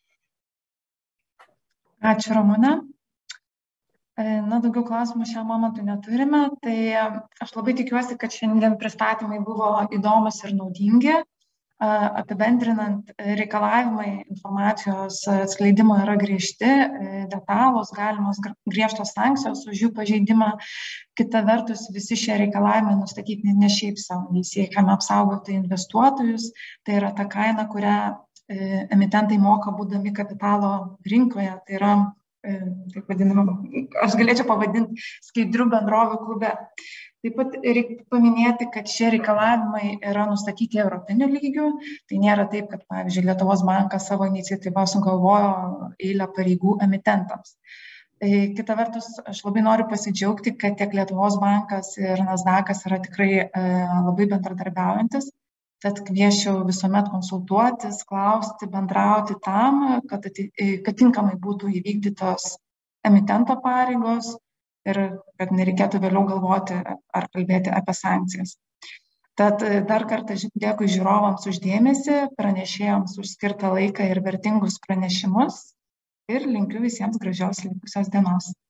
Ačiū, Ramūne. Na, daugiau klausimų šiam momentui neturime, tai aš labai tikiuosi, kad šiandien pristatymai buvo įdomus ir naudingi. Apibendrinant, reikalavimai informacijos atskleidimo yra griežti, detalūs, galimos griežtos sankcijos už jų pažeidimą. Kita vertus, visi šie reikalavimai nustatyti ne šiaip savo, nei siekiame apsaugoti investuotojus, tai yra ta kaina, kurią emitentai moka būdami kapitalo rinkoje, tai yra taip vadinama, aš galėčiau pavadinti skaidrių bendrovių klube. Taip pat reikia paminėti, kad šie reikalavimai yra nustatyti europiniu lygiu. Tai nėra taip, kad, pavyzdžiui, Lietuvos bankas savo iniciatyvą sugalvojo eilę pareigų emitentams. Kita vertus, aš labai noriu pasidžiaugti, kad tiek Lietuvos bankas ir Nasdaqas yra tikrai labai bendradarbiaujantis. Tad kviečiau visuomet konsultuotis, klausti, bendrauti tam, kad, kad tinkamai būtų įvykdytos emitento pareigos ir kad nereikėtų vėliau galvoti ar kalbėti apie sankcijas. Tad dar kartą dėkui žiūrovams už dėmesį, pranešėjams už skirtą laiką ir vertingus pranešimus ir linkiu visiems gražios likusios dienos.